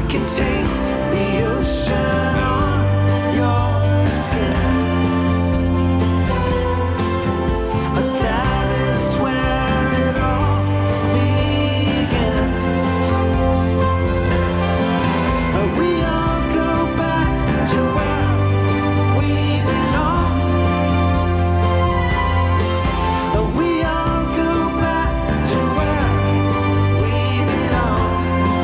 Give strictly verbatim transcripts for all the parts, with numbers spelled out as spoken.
can taste the ocean on your skin. That is where it all begins. We all go back to where we belong. We all go back to where we belong.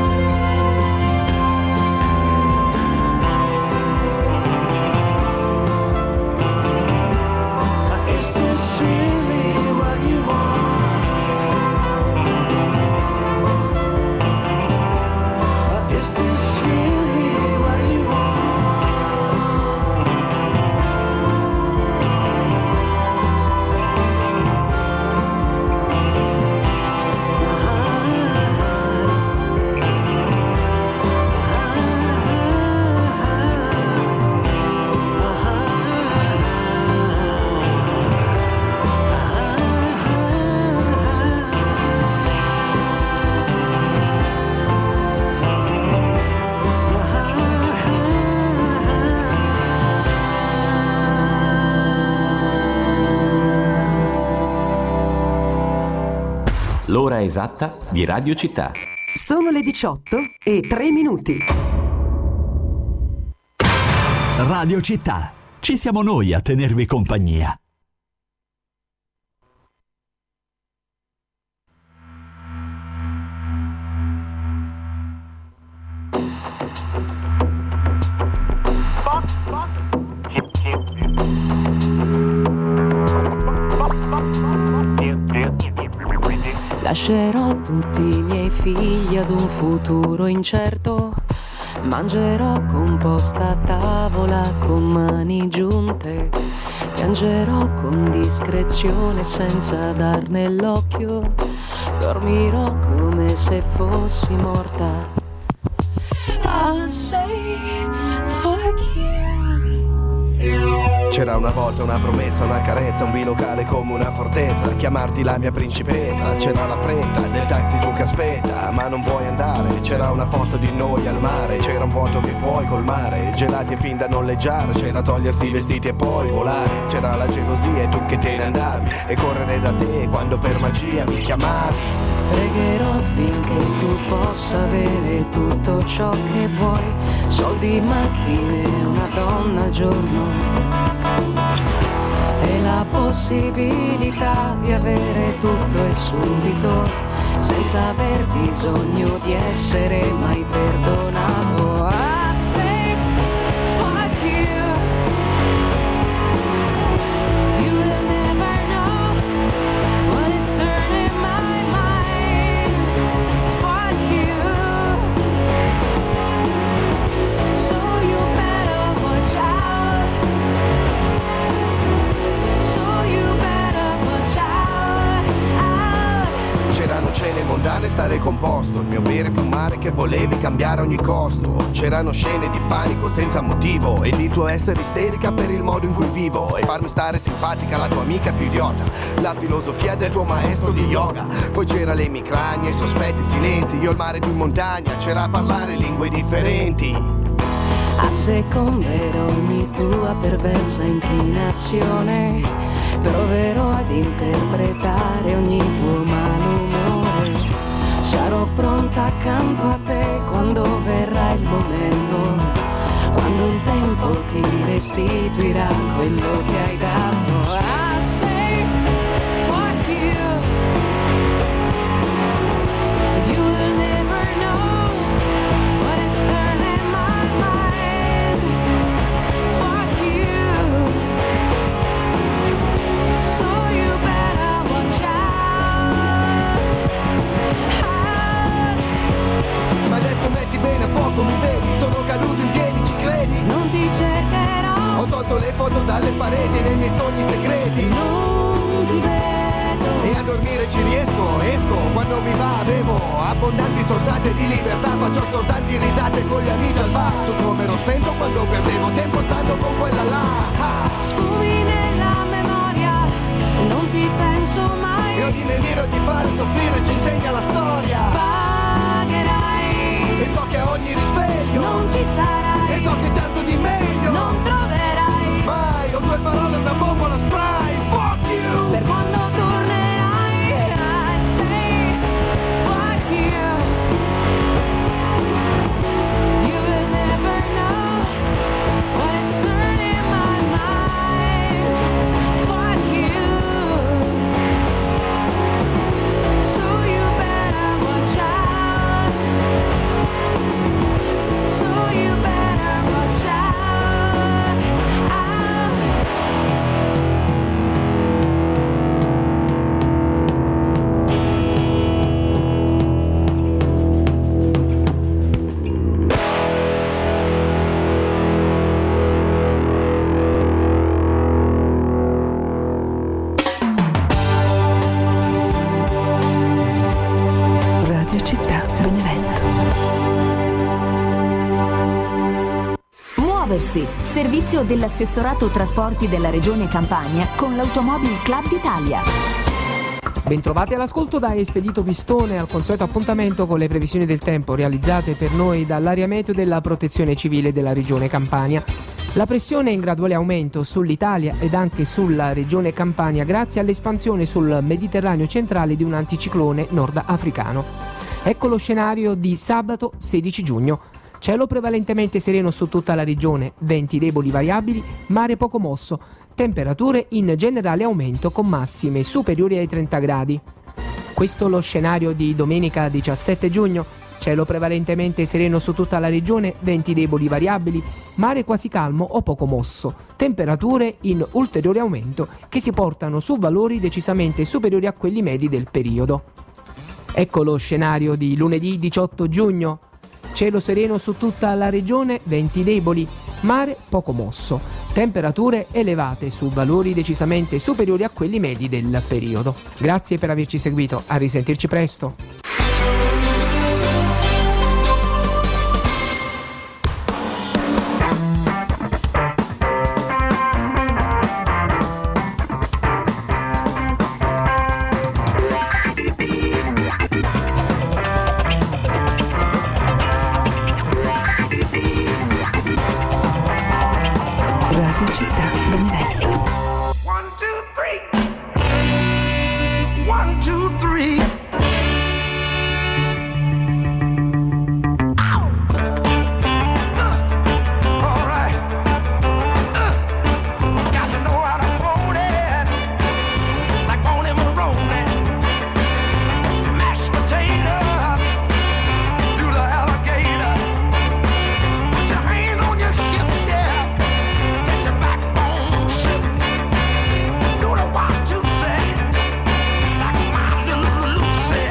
Is this really what you want? Is this really what you L'ora esatta di Radio Città. Sono le diciotto e tre minuti. Radio Città. Ci siamo noi a tenervi compagnia. Lascerò tutti i miei figli ad un futuro incerto. Mangerò composta a tavola con mani giunte. Piangerò con discrezione senza darne l'occhio. Dormirò come se fossi morta. I'll say fuck you. C'era una volta una promessa, una carezza, un bilocale come una fortezza, chiamarti la mia principessa. C'era la fretta del taxi giù che aspetta, ma non puoi andare. C'era una foto di noi al mare, c'era un vuoto che puoi colmare. Gelati e fin da noleggiare, c'era togliersi i vestiti e poi volare. C'era la gelosia e tu che te ne andavi, e correre da te quando per magia mi chiamavi. Pregherò finché tu possa avere tutto ciò che vuoi. Soldi, macchine, una donna al giorno. E la possibilità di avere tutto e subito, senza aver bisogno di essere mai perdonato. I say fuck you. You will never know what is turning my mind. Fuck you. So you better watch out. So you better watch out, out. C'erano cene mondane, stare composto, il mio bere e fumare che volevi cambiare a ogni costo. C'erano scene di panico senza motivo, ed il tuo essere isterica per il modo in cui vivo, e farmi stare simpatica la tua amica più idiota, la filosofia del tuo maestro di yoga. Poi c'era le emicrania, i sospetti silenzi, io il mare tu in montagna, c'era a parlare lingue differenti. Asseconderò ogni tua perversa inclinazione, proverò ad interpretare ogni tuo malumore. Sarò pronta accanto a te quando verrà il momento, quando il tempo ti restituirà quello che hai dato. I say fuck you. You will never know what is turning my mind. Fuck you. So you better watch out, out. Ma adesso metti bene a fuoco, mi vedi, sono caduto in piedi, ci credi? Non ti cercherò. Ho tolto le foto dalle pareti nei miei sogni segreti. Non ti vedo. E a dormire ci riesco, esco, quando mi va bevo abbondanti sorsate di libertà, faccio stordanti risate con gli amici al bar. So come ero spento quando perdevo tempo stando con quella là. Ah. Sfumi nella memoria, non ti penso mai. E ogni menire, ogni fare soffrire ci insegna la storia. Pagherai. E so che a ogni risveglio ci sarai. E so che tanto di meglio Non troverai mai. Ho due parole, una bombola spray. Fuck you. per quando tornerai. I say fuck you. You will never know what it's done in my mind. Fuck you. So you better watch out. So you better watch out. Out. Radio Città Benevento. Muoversi, servizio dell'assessorato trasporti della Regione Campania con l'Automobile Club d'Italia. Bentrovati all'ascolto da Espedito Pistone, al consueto appuntamento con le previsioni del tempo realizzate per noi dall'area meteo della Protezione Civile della Regione Campania. La pressione è in graduale aumento sull'Italia ed anche sulla Regione Campania grazie all'espansione sul Mediterraneo centrale di un anticiclone nordafricano. Ecco lo scenario di sabato sedici giugno. Cielo prevalentemente sereno su tutta la regione, venti deboli variabili, mare poco mosso, temperature in generale aumento con massime superiori ai trenta gradi. Questo lo scenario di domenica diciassette giugno, cielo prevalentemente sereno su tutta la regione, venti deboli variabili, mare quasi calmo o poco mosso, temperature in ulteriore aumento che si portano su valori decisamente superiori a quelli medi del periodo. Ecco lo scenario di lunedì diciotto giugno. Cielo sereno su tutta la regione, venti deboli, mare poco mosso, temperature elevate su valori decisamente superiori a quelli medi del periodo. Grazie per averci seguito, a risentirci presto. Radio Città Benevento. One, two, three. One, two, three. Ow! Uh, all right. Uh, got to know how to hold it. Like Boney Maroney. Mashed potato. Do the alligator. Put your hand on your hips, yeah. Let your backbone slip. Do the one, two, say. Like my little Lucy.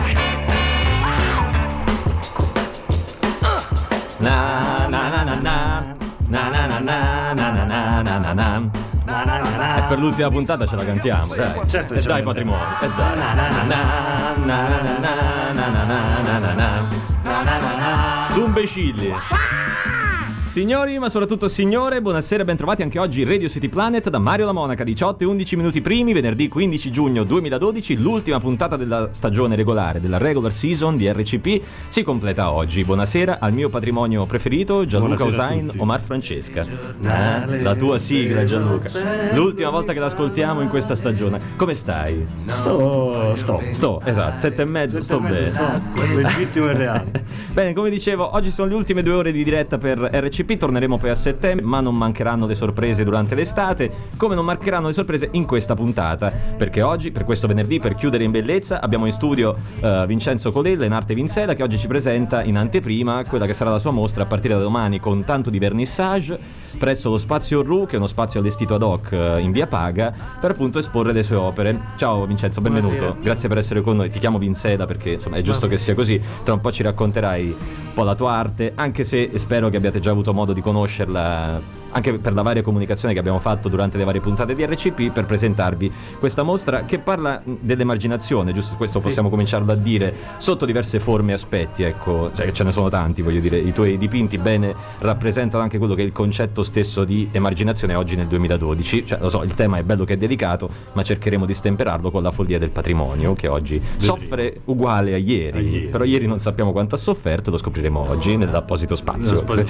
Uh. Na na na na na na na na na na na na na na na. E per l'ultima puntata ce la cantiamo, dai. Certo, E ce dai la patrimonio, e dai. Na na na na na na na na na na na na. Dumbecilli. Signori, ma soprattutto signore, buonasera e bentrovati anche oggi Radio City Planet da Mario La Monaca, diciotto e undici minuti primi, venerdì quindici giugno duemiladodici, l'ultima puntata della stagione regolare, della regular season di R C P, si completa oggi. Buonasera al mio patrimonio preferito, Gianluca Buonasera a Usain, tutti. Omar Francesca. Eh, la tua sigla, Gianluca. L'ultima volta che l'ascoltiamo in questa stagione. Come stai? Sto, sto. Sto, esatto, sette e mezzo, sto bene. Sto, legittimo e reale. Bene, come dicevo, oggi sono le ultime due ore di diretta per R C P, torneremo poi a settembre, ma non mancheranno le sorprese durante l'estate, come non mancheranno le sorprese in questa puntata, perché oggi, per questo venerdì, per chiudere in bellezza, abbiamo in studio uh, Vincenzo Colella in arte Vinsela, che oggi ci presenta in anteprima quella che sarà la sua mostra a partire da domani, con tanto di vernissage, presso lo Spazio Ru, che è uno spazio allestito ad hoc uh, in via Paga, per appunto esporre le sue opere. Ciao Vincenzo, benvenuto. Buonasera. Grazie per essere con noi. Ti chiamo Vinsela perché insomma è giusto che sia così. Tra un po' ci racconterai un po' la tua arte, anche se spero che abbiate già avuto modo di conoscerla anche per la varia comunicazione che abbiamo fatto durante le varie puntate di R C P, per presentarvi questa mostra che parla dell'emarginazione, giusto questo possiamo sì. cominciarlo a dire, sotto diverse forme e aspetti, ecco, cioè che ce ne sono tanti, voglio dire, i tuoi dipinti bene rappresentano anche quello che è il concetto stesso di emarginazione oggi nel duemiladodici, cioè lo so, il tema è bello che è delicato, ma cercheremo di stemperarlo con la follia del patrimonio, che oggi soffre uguale a ieri, a ieri. Però ieri non sappiamo quanto ha sofferto, lo scopriremo oggi nell'apposito spazio, spazio dedicato.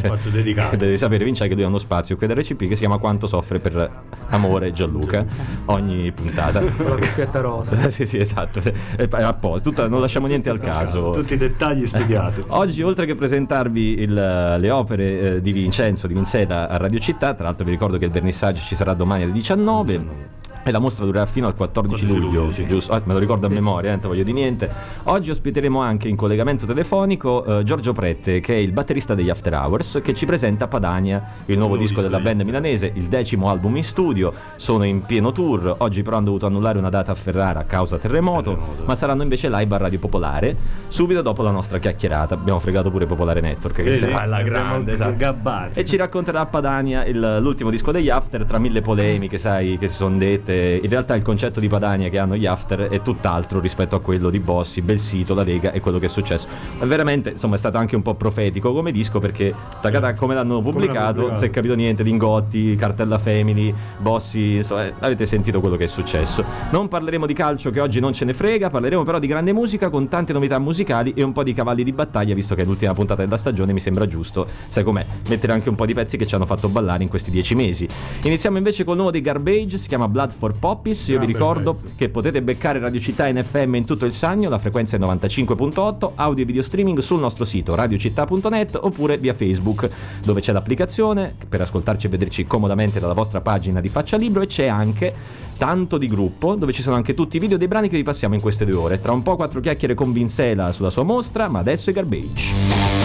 dedicato. Devi sapere, Vince, che lui ha uno spazio qui ad R C P che si chiama Quanto soffre per amore Gianluca, ogni puntata. Con la cuffietta rosa. Sì, sì, esatto, è apposta, tutta, non lasciamo niente al caso. Tutti i dettagli studiati. Oggi, oltre che presentarvi il, le opere eh, di Vincenzo, di Vinseda a Radio Città, tra l'altro vi ricordo che il vernissage ci sarà domani alle diciannove. E la mostra durerà fino al quattordici luglio, sì. giusto? Ah, me lo ricordo Sì. a memoria, eh, non voglio di niente. Oggi ospiteremo anche in collegamento telefonico eh, Giorgio Prette, che è il batterista degli After Hours, che ci presenta Padania, il nuovo Il disco nuovo della disco band di- milanese, il decimo album in studio. Sono in pieno tour, oggi però hanno dovuto annullare una data a Ferrara a causa terremoto, Terremoto. ma saranno invece live a Radio Popolare, subito dopo la nostra chiacchierata. Abbiamo fregato pure Popolare Network, che Vedi? sarà la grande, Abbiamo esatto. gabbati. E ci racconterà a Padania il- l'ultimo disco degli After, tra mille polemiche, sai, che si sono dette. In realtà il concetto di Padania che hanno gli After è tutt'altro rispetto a quello di Bossi, Belsito, la Lega e quello che è successo. Ma veramente, insomma, è stato anche un po' profetico come disco, perché tacata, come l'hanno pubblicato, pubblicato. non si è capito niente. Lingotti, Cartella Family, Bossi, insomma, eh, avete sentito quello che è successo. Non parleremo di calcio, che oggi non ce ne frega, parleremo però di grande musica con tante novità musicali e un po' di cavalli di battaglia, visto che è l'ultima puntata della stagione, mi sembra giusto, sai com'è, mettere anche un po' di pezzi che ci hanno fatto ballare in questi dieci mesi. Iniziamo invece col nuovo dei Garbage, si chiama Blood for Poppies. Io vi Gran bel ricordo pezzo. che potete beccare Radio Città in F M in tutto il Sannio, la frequenza è novantacinque virgola otto, audio e video streaming sul nostro sito radiocittà punto net oppure via Facebook, dove c'è l'applicazione per ascoltarci e vederci comodamente dalla vostra pagina di Faccia Libro, e c'è anche Tanto di Gruppo, dove ci sono anche tutti i video dei brani che vi passiamo in queste due ore. Tra un po' quattro chiacchiere con Vinsela sulla sua mostra, ma adesso i Garbage.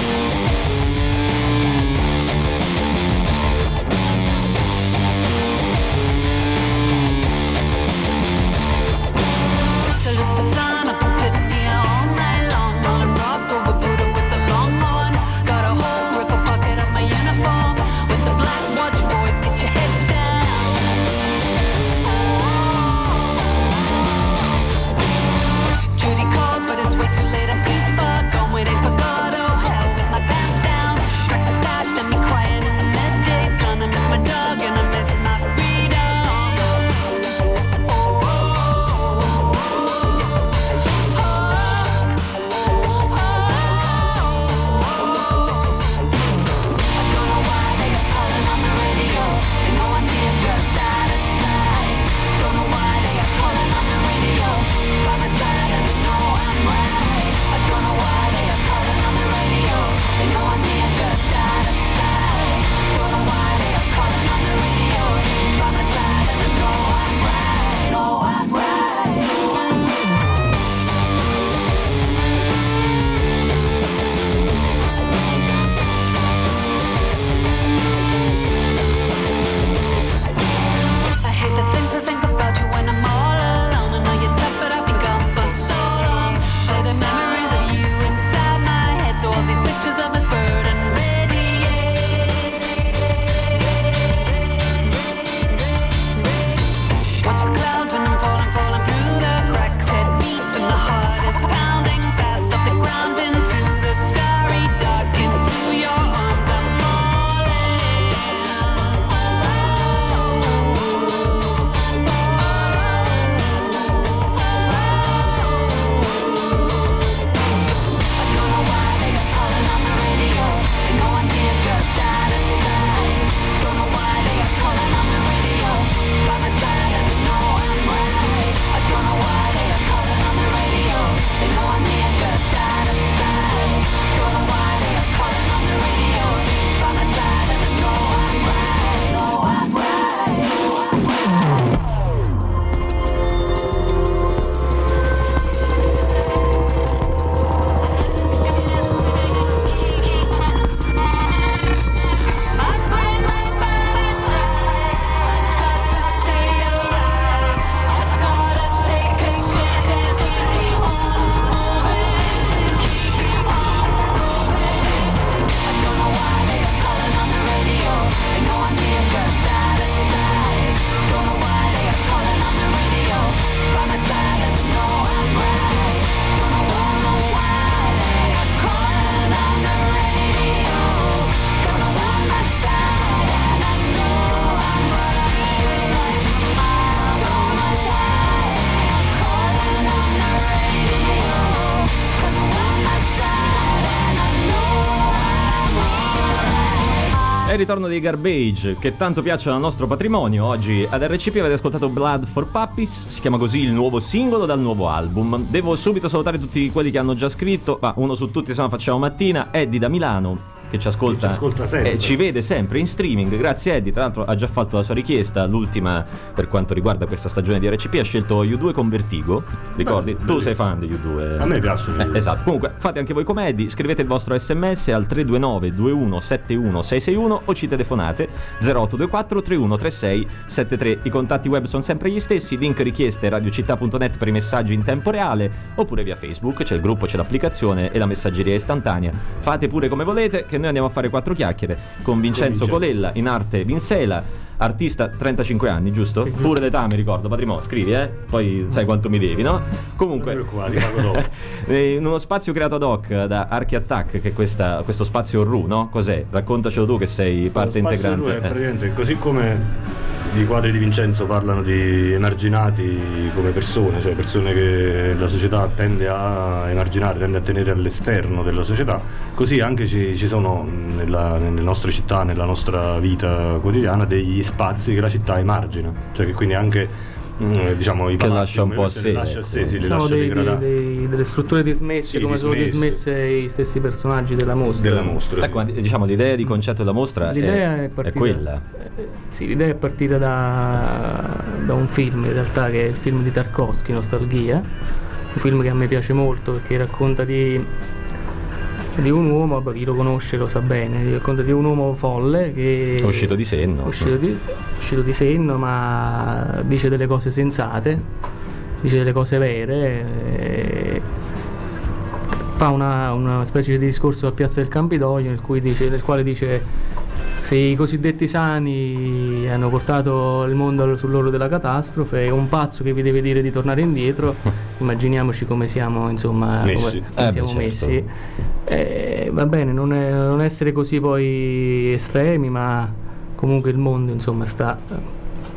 Salute the sun, I've been sitting here all night long, rolling rock over Buddha with the long horn. Got a whole ripple pocket of my uniform. With the black watch boys, get your heads down. Judy calls, but it's way too late, I'm too far gone, waiting for God, oh hell il ritorno dei Garbage, che tanto piacciono al nostro patrimonio. Oggi ad R C P avete ascoltato Blood for Puppies, si chiama così il nuovo singolo dal nuovo album. Devo subito salutare tutti quelli che hanno già scritto, ma uno su tutti se no facciamo mattina. Eddie da Milano, che ci ascolta, ci ascolta sempre. E ci vede sempre in streaming. Grazie Eddie, tra l'altro ha già fatto la sua richiesta, l'ultima per quanto riguarda questa stagione di R C P, ha scelto U due con Vertigo, ricordi? Beh, tu beh, sei fan di U due? A me piacciono. Eh, esatto, comunque fate anche voi come Eddie, scrivete il vostro sms al tre due nove due uno sette uno sei sei uno o ci telefonate zero otto due quattro tre uno tre sei sette tre. I contatti web sono sempre gli stessi, link richieste radiocittà punto net per i messaggi in tempo reale, oppure via Facebook, c'è il gruppo, c'è l'applicazione e la messaggeria istantanea. Fate pure come volete, che noi andiamo a fare quattro chiacchiere con Vincenzo Colella, in arte Vinsela, artista trentacinque anni, giusto? Sì, giusto. Pure l'età mi ricordo, Patrimo, scrivi, eh? Poi sai quanto mi devi, no? Comunque, qua, ti pago dopo. in uno spazio creato ad hoc da Archi Attack, che è questa, questo spazio R U, no? Cos'è? Raccontacelo tu che sei parte Lo spazio integrante. R U è praticamente così come i quadri di Vincenzo parlano di emarginati come persone, cioè persone che la società tende a emarginare, tende a tenere all'esterno della società, così anche ci, ci sono nella, nelle nostre città, nella nostra vita quotidiana, degli spazi che la città emargina, cioè che quindi anche mm, diciamo i che palazzi, lascia un po' a sé, lascia a sé, sì, li Sono lascia dei, degradare. dei, dei, delle strutture dismesse, Sì, come sono dismesse. dismesse i stessi personaggi della mostra. Della mostra, sì. Ecco, diciamo l'idea di concetto della mostra L'idea è, è, partita, è quella. eh, sì, l'idea è partita da, da un film, in realtà, che è il film di Tarkovsky, Nostalgia, un film che a me piace molto perché racconta di, di un uomo, vabbè, chi lo conosce lo sa bene, racconta di un uomo folle che È uscito di senno. è uscito di, uscito di senno, ma dice delle cose sensate, dice delle cose vere, e fa una, una specie di discorso a Piazza del Campidoglio nel, cui dice, nel quale dice: se i cosiddetti sani hanno portato il mondo sull'orlo della catastrofe, è un pazzo che vi deve dire di tornare indietro, immaginiamoci come siamo, insomma, messi. come, come Eh, siamo beh, certo. messi. Eh, va bene, non, è, non essere così poi estremi, ma comunque il mondo, insomma, sta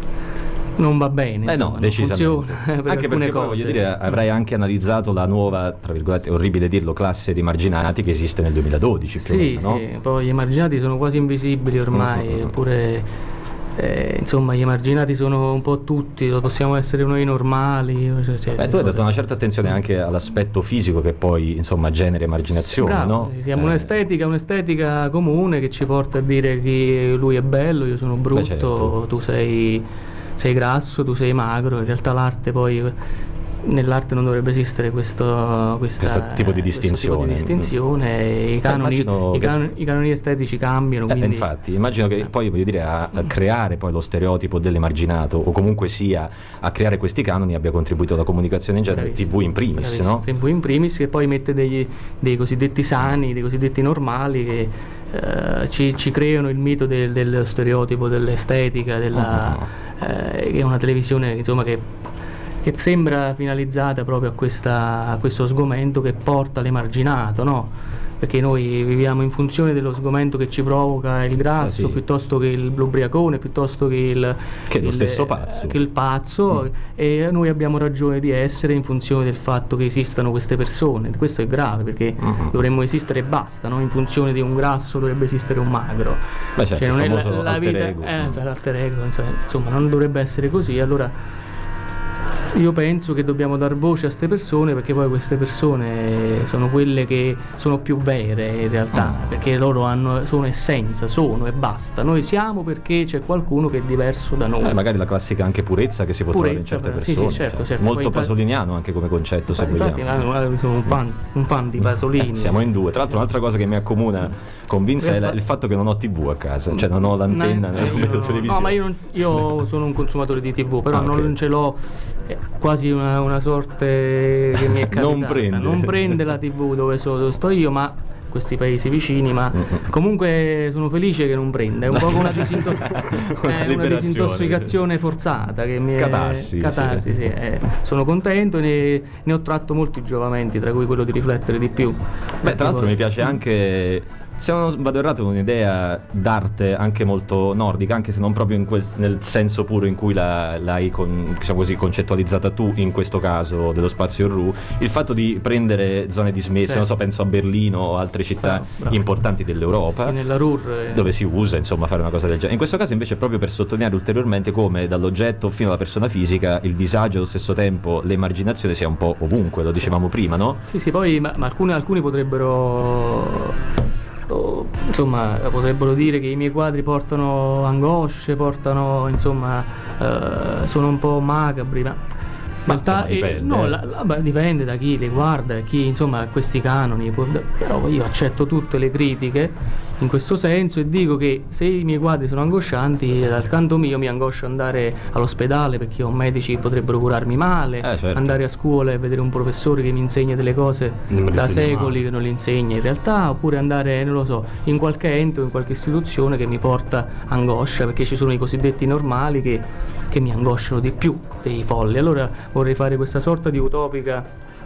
non va bene, Eh no, insomma, non decisamente. funziona, per Anche alcune perché poi, cose. voglio dire, avrai anche analizzato la nuova, tra virgolette, è orribile dirlo, classe di marginati che esiste nel duemiladodici più o Sì, meno, no? sì, poi gli emarginati sono quasi invisibili ormai, Mm-hmm. eppure eh, insomma gli emarginati sono un po' tutti, lo possiamo essere noi normali. Cioè, cioè, Beh, tu hai dato cose- una certa attenzione anche all'aspetto fisico che poi, insomma, genera emarginazione, Bravo, no? sì, siamo Eh, un'estetica, un'estetica comune che ci porta a dire che lui è bello, io sono brutto, certo. tu sei, sei grasso, tu sei magro. In realtà l'arte poi, nell'arte non dovrebbe esistere questo, questa, Questo tipo di questo tipo distinzione. di distinzione, e I, canoni, immagino i, che- canoni, i canoni estetici cambiano, Eh, quindi infatti, immagino che poi, voglio dire, a, a creare poi lo stereotipo dell'emarginato, o comunque sia a creare questi canoni, abbia contribuito la comunicazione in genere, Bravissimo, tivù in primis, bravissimo, no? tivù in primis, che poi mette degli, dei cosiddetti sani, dei cosiddetti normali che eh, ci, ci creano il mito del, dello stereotipo, dell'estetica, della, eh, che è una televisione, insomma, che, che sembra finalizzata proprio a, questa, a questo sgomento che porta all'emarginato, no? Perché noi viviamo in funzione dello sgomento che ci provoca il grasso, Eh sì. piuttosto che il l'ubriacone, piuttosto che il Che è lo il- stesso pazzo. che il pazzo, Mm. e noi abbiamo ragione di essere in funzione del fatto che esistano queste persone. Questo è grave, perché Mhm. dovremmo esistere e basta, no? In funzione di un grasso dovrebbe esistere un magro. Beh, certo, Cioè, non il è la, famoso la alter vita, ego. eh, Mm. per l'alter ego, insomma, insomma, non dovrebbe essere così. Allora io penso che dobbiamo dar voce a queste persone, perché poi queste persone sono quelle che sono più vere in realtà, Mm. perché loro hanno, sono essenza, sono e basta. Noi siamo perché c'è qualcuno che è diverso da noi. Eh, magari la classica anche purezza che si può trovare in Purezza, certe però, sì, sì, persone, certo, cioè, certo. molto Poi infatti- pasoliniano anche come concetto, se Infatti, vogliamo. infatti, io sono un fan, un fan di Pasolini. Eh, siamo in due. Tra l'altro un'altra cosa che mi accomuna con Vince è la- il fatto che non ho tivù a casa, cioè non ho l'antenna, No, non vedo io- televisione. No, ma io, non- io sono un consumatore di tivù, però Ah, ok. non ce l'ho, è quasi una, una sorte che mi è capitata. Non prende. Non prende la tivù dove, so- dove sto io, ma questi paesi vicini, ma Mm-mm. comunque sono felice che non prenda. È un po' una, disinto- Una è una liberazione. disintossicazione forzata che mi è Catarsi, catarsi, sì. sì, eh. Sono contento e ne, ne ho tratto molti giovamenti, tra cui quello di riflettere di più. Beh, tra l'altro mi piace anche se non vado errato, è un'idea d'arte anche molto nordica, anche se non proprio in quel, nel senso puro in cui la, l'hai con, diciamo così, concettualizzata tu in questo caso dello spazio Ruhr, il fatto di prendere zone dismesse, sì. non so, penso a Berlino o altre città bravo, bravo. importanti dell'Europa, sì, nella Ruhr, eh. dove si usa insomma fare una cosa del genere. In questo caso invece è proprio per sottolineare ulteriormente come dall'oggetto fino alla persona fisica il disagio allo stesso tempo, l'emarginazione sia un po' ovunque, lo dicevamo prima, no? Sì, sì, poi ma, ma alcuni, alcuni potrebbero o, insomma potrebbero dire che i miei quadri portano angosce, portano insomma eh, sono un po' macabri, ma in realtà dipende, no, eh. la, la, beh, dipende da chi le guarda, chi insomma ha questi canoni, può, però io accetto tutte le critiche in questo senso e dico che se i miei quadri sono angoscianti, dal canto mio mi angoscia andare all'ospedale perché ho medici che potrebbero curarmi male, eh, certo. andare a scuola e vedere un professore che mi insegna delle cose non da secoli male. Che non le insegna in realtà, oppure andare, non lo so, in qualche ente o in qualche istituzione che mi porta angoscia, perché ci sono i cosiddetti normali che, che mi angosciano di più dei folli. Allora vorrei fare questa sorta di utopica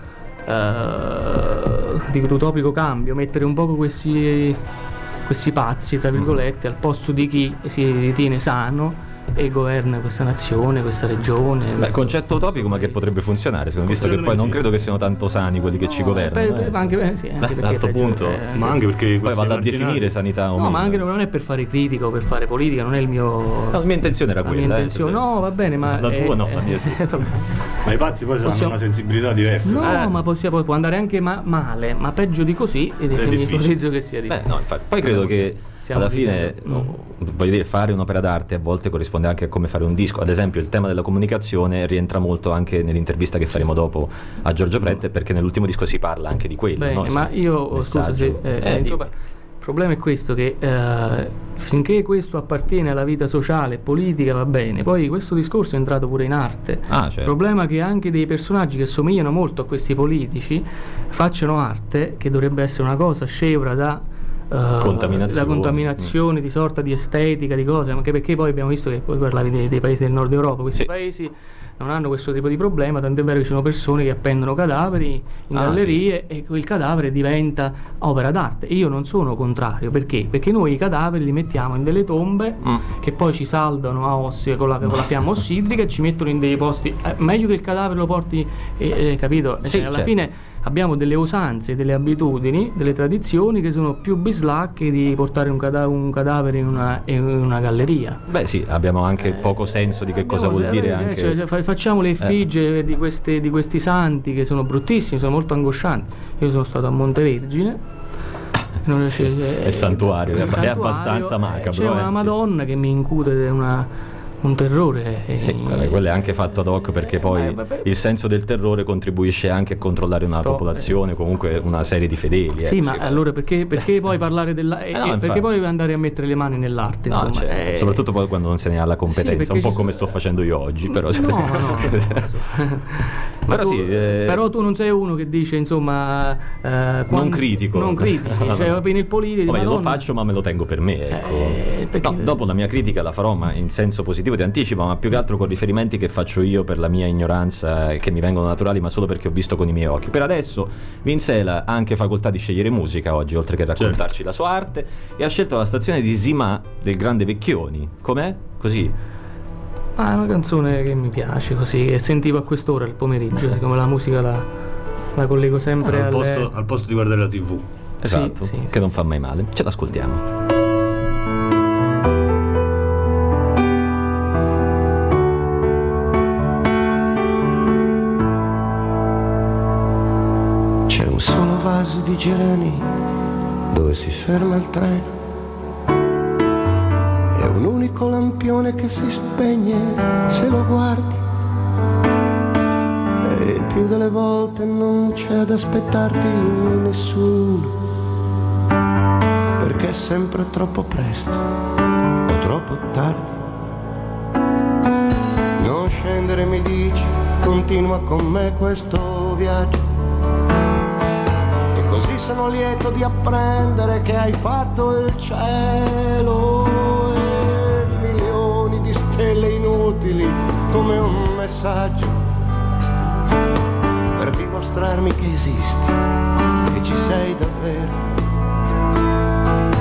uh, di utopico cambio, mettere un poco questi questi pazzi tra virgolette al posto di chi si ritiene sano e governa questa nazione, questa regione. Beh, questo concetto utopico, ma che potrebbe funzionare, secondo visto che poi non credo che siano tanto sani quelli che no, ci governano. Per, eh, anche, eh, sì, anche Beh, a questo punto, eh, ma anche perché poi vado a definire sanità o no, meno. ma anche non è per fare critica o per fare politica, non è il mio. No, la mia intenzione era la quella. Mia intenzione, eh, no, va bene, ma la tua eh, no, la mia sì. Ma i pazzi poi hanno una sensibilità diversa. No, eh. ma possiamo, può andare anche ma, male, ma peggio di così ed è mi ipotizzo che sia difficile. Beh, no, infatti, poi credo che alla fine, no, voglio dire, fare un'opera d'arte a volte corrisponde anche a come fare un disco. Ad esempio il tema della comunicazione rientra molto anche nell'intervista che faremo dopo a Giorgio Prette, perché nell'ultimo disco si parla anche di quello. Bene, no? ma io scusa se eh, eh, insomma, il problema è questo, che eh, finché questo appartiene alla vita sociale e politica va bene, poi questo discorso è entrato pure in arte. Ah, certo. Il problema è che anche dei personaggi che somigliano molto a questi politici facciano arte, che dovrebbe essere una cosa scevra da Uh, contaminazione, da contaminazione mm. di sorta di estetica, di cose, anche perché poi abbiamo visto che poi parlavi dei, dei paesi del nord Europa, questi sì. paesi non hanno questo tipo di problema, tant'è vero che ci sono persone che appendono cadaveri in ah, gallerie sì. e quel cadavere diventa opera d'arte. E io non sono contrario, perché? Perché noi i cadaveri li mettiamo in delle tombe mm. che poi ci saldano a ossi con la, con la fiamma ossidrica e ci mettono in dei posti, eh, meglio che il cadavere lo porti, eh, eh, capito? Sì, cioè, alla certo. fine abbiamo delle usanze, delle abitudini, delle tradizioni che sono più bislacche di portare un, cada- un cadavere in una, in una galleria. Beh sì, abbiamo anche eh, poco senso di che cosa vuol dire eh, anche cioè, cioè, facciamo le effigie eh. di, queste, di questi santi che sono bruttissimi, sono molto angoscianti. Io sono stato a Montevergine, non sì, è, è santuario, è, è abbastanza macabro. C'è una eh, Madonna sì. che mi incute una un terrore. Sì, vabbè, quello è anche fatto ad hoc perché poi eh, il senso del terrore contribuisce anche a controllare una Sto, popolazione, comunque una serie di fedeli. Sì, eh, ma allora perché, perché poi parlare della eh, no, perché poi andare a mettere le mani nell'arte? No, insomma, certo. eh, soprattutto poi quando non se ne ha la competenza, sì, un po' come sto facendo io oggi, però. No, no, no. ma però, tu, sì, eh... però tu non sei uno che dice insomma eh, non critico. Non critico, no, cioè va bene il politico. Vabbè, lo faccio ma me lo tengo per me, ecco. Eh, perché... no, dopo la mia critica la farò ma in senso positivo, ti anticipo, ma più che altro con riferimenti che faccio io per la mia ignoranza e che mi vengono naturali, ma solo perché ho visto con i miei occhi. Per adesso Vincela ha anche facoltà di scegliere musica oggi, oltre che raccontarci certo. la sua arte, e ha scelto la stazione di Sima del grande Vecchioni. Com'è? Così? Ah, è una canzone che mi piace, così, che sentivo a quest'ora il pomeriggio, siccome la musica la, la collego sempre ah, al, alle... posto, al posto di guardare la tivù. Esatto, sì, sì, che sì. non fa mai male. Ce l'ascoltiamo. C'è un solo vaso di gerani dove si ferma il treno e un unico lampione che si spegne se lo guardi, e il più delle volte non c'è ad aspettarti nessuno, perché è sempre troppo presto o troppo tardi. Non scendere, mi dici, continua con me questo viaggio, così sono lieto di apprendere che hai fatto il cielo e milioni di stelle inutili come un messaggio per dimostrarmi che esisti, che ci sei davvero.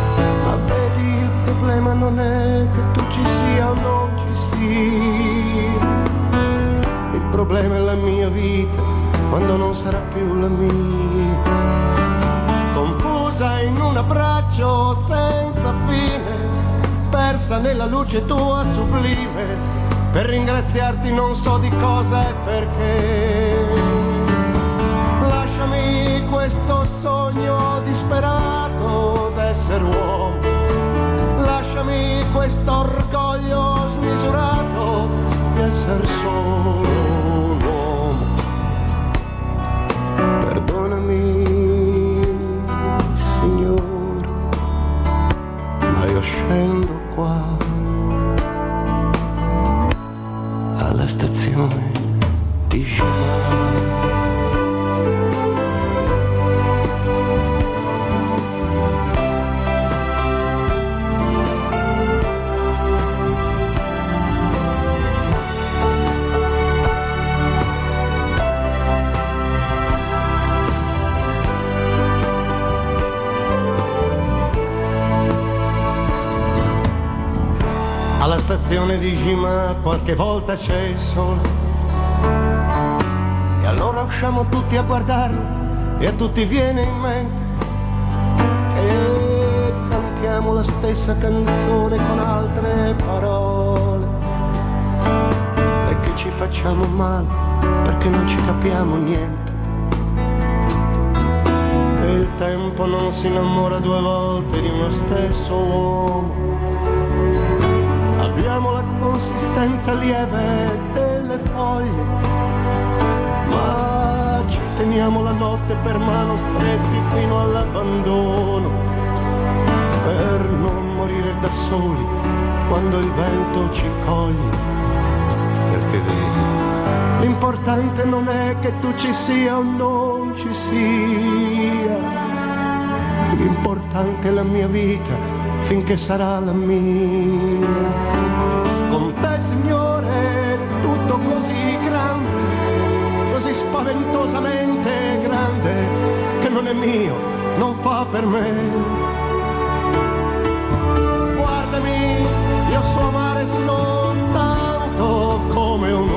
problema non è che tu ci sia o non ci sia, il problema è la mia vita quando non sarà più la mia, confusa in un abbraccio senza fine, persa nella luce tua sublime, per ringraziarti non so di cosa e perché. Lasciami questo sogno disperato d'essere uomo, lasciami questo orgoglio smisurato di essere solo un uomo. Perdonami, Signore, ma io scendo qua alla stazione di Gima. Alla stazione di Gima qualche volta c'è il sole e allora usciamo tutti a guardarlo e a tutti viene in mente che cantiamo la stessa canzone con altre parole e che ci facciamo male perché non ci capiamo niente. E il tempo non si innamora due volte di uno stesso uomo. Abbiamo la consistenza lieve delle foglie, ma ci teniamo la notte per mano stretti fino all'abbandono, per non morire da soli quando il vento ci coglie. Perché vedi, l'importante non è che tu ci sia o non ci sia, l'importante è la mia vita finché sarà la mia. Con te, Signore, tutto così grande, così spaventosamente grande, che non è mio, non fa per me. Guardami, io so amare soltanto come un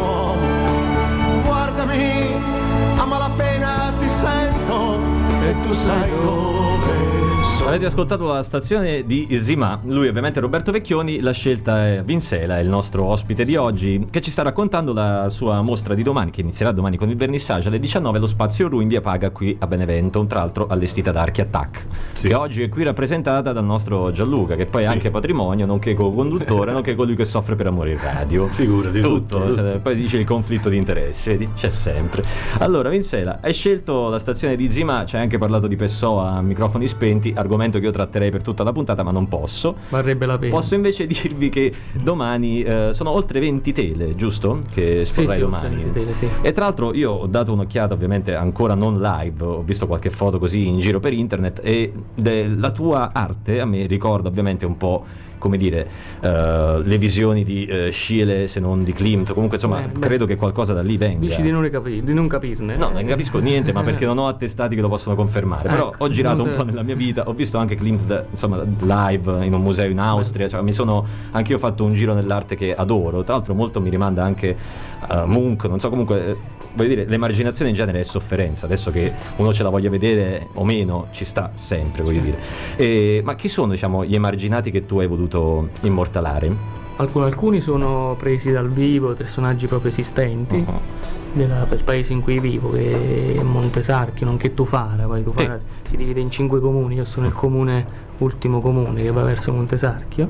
uomo. Guardami, a malapena ti sento e tu sai dove. Avete ascoltato la stazione di Zima, lui ovviamente Roberto Vecchioni, la scelta è Vinsela, il nostro ospite di oggi, che ci sta raccontando la sua mostra di domani, che inizierà domani con il vernissage alle diciannove allo Spazio Ru in via Paga qui a Benevento, tra l'altro allestita da Archi Attack, sì. Che oggi è qui rappresentata dal nostro Gianluca, che poi è sì. anche patrimonio, nonché co-conduttore, nonché colui che soffre per amore in radio. Figurati, tutto, tutto. Cioè, poi dice il conflitto di interessi, vedi? C'è sempre. Allora Vinsela, hai scelto la stazione di Zima, ci hai anche parlato di Pessoa a microfoni spenti, argomento che io tratterei per tutta la puntata, ma non posso. Varrebbe la pena. Posso invece dirvi che domani eh, sono oltre venti tele, giusto? Che esporrai sì, sì, domani. Tele, sì. E tra l'altro io ho dato un'occhiata, ovviamente ancora non live, ho visto qualche foto così in giro per internet e de- la tua arte a me ricorda ovviamente un po', come dire, uh, le visioni di uh, Schiele, se non di Klimt, comunque insomma eh, credo che qualcosa da lì venga. Dici di non, capi- di non capirne? No, non capisco niente, ma perché non ho attestati che lo possono confermare. Però ecco, ho girato un te... po' nella mia vita, ho visto anche Klimt da, insomma live in un museo in Austria, cioè mi sono anche io fatto un giro nell'arte che adoro, tra l'altro molto mi rimanda anche uh, Munch, non so, comunque eh, voglio dire, l'emarginazione in genere è sofferenza, adesso che uno ce la voglia vedere o meno ci sta sempre, voglio dire. E, ma chi sono, diciamo, gli emarginati che tu hai voluto immortalare? Alcuni, alcuni sono presi dal vivo, personaggi proprio esistenti uh-huh. della, del paese in cui vivo, che è Montesarchio, nonché Tufara. Poi Tufara sì. si divide in cinque comuni, io sono il comune, ultimo comune che va verso Montesarchio,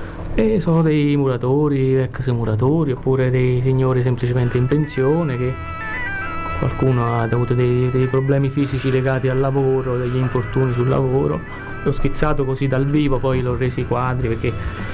e sono dei muratori, ex muratori, oppure dei signori semplicemente in pensione, che qualcuno ha avuto dei, dei problemi fisici legati al lavoro, degli infortuni sul lavoro. L'ho schizzato così dal vivo, poi l'ho resi quadri perché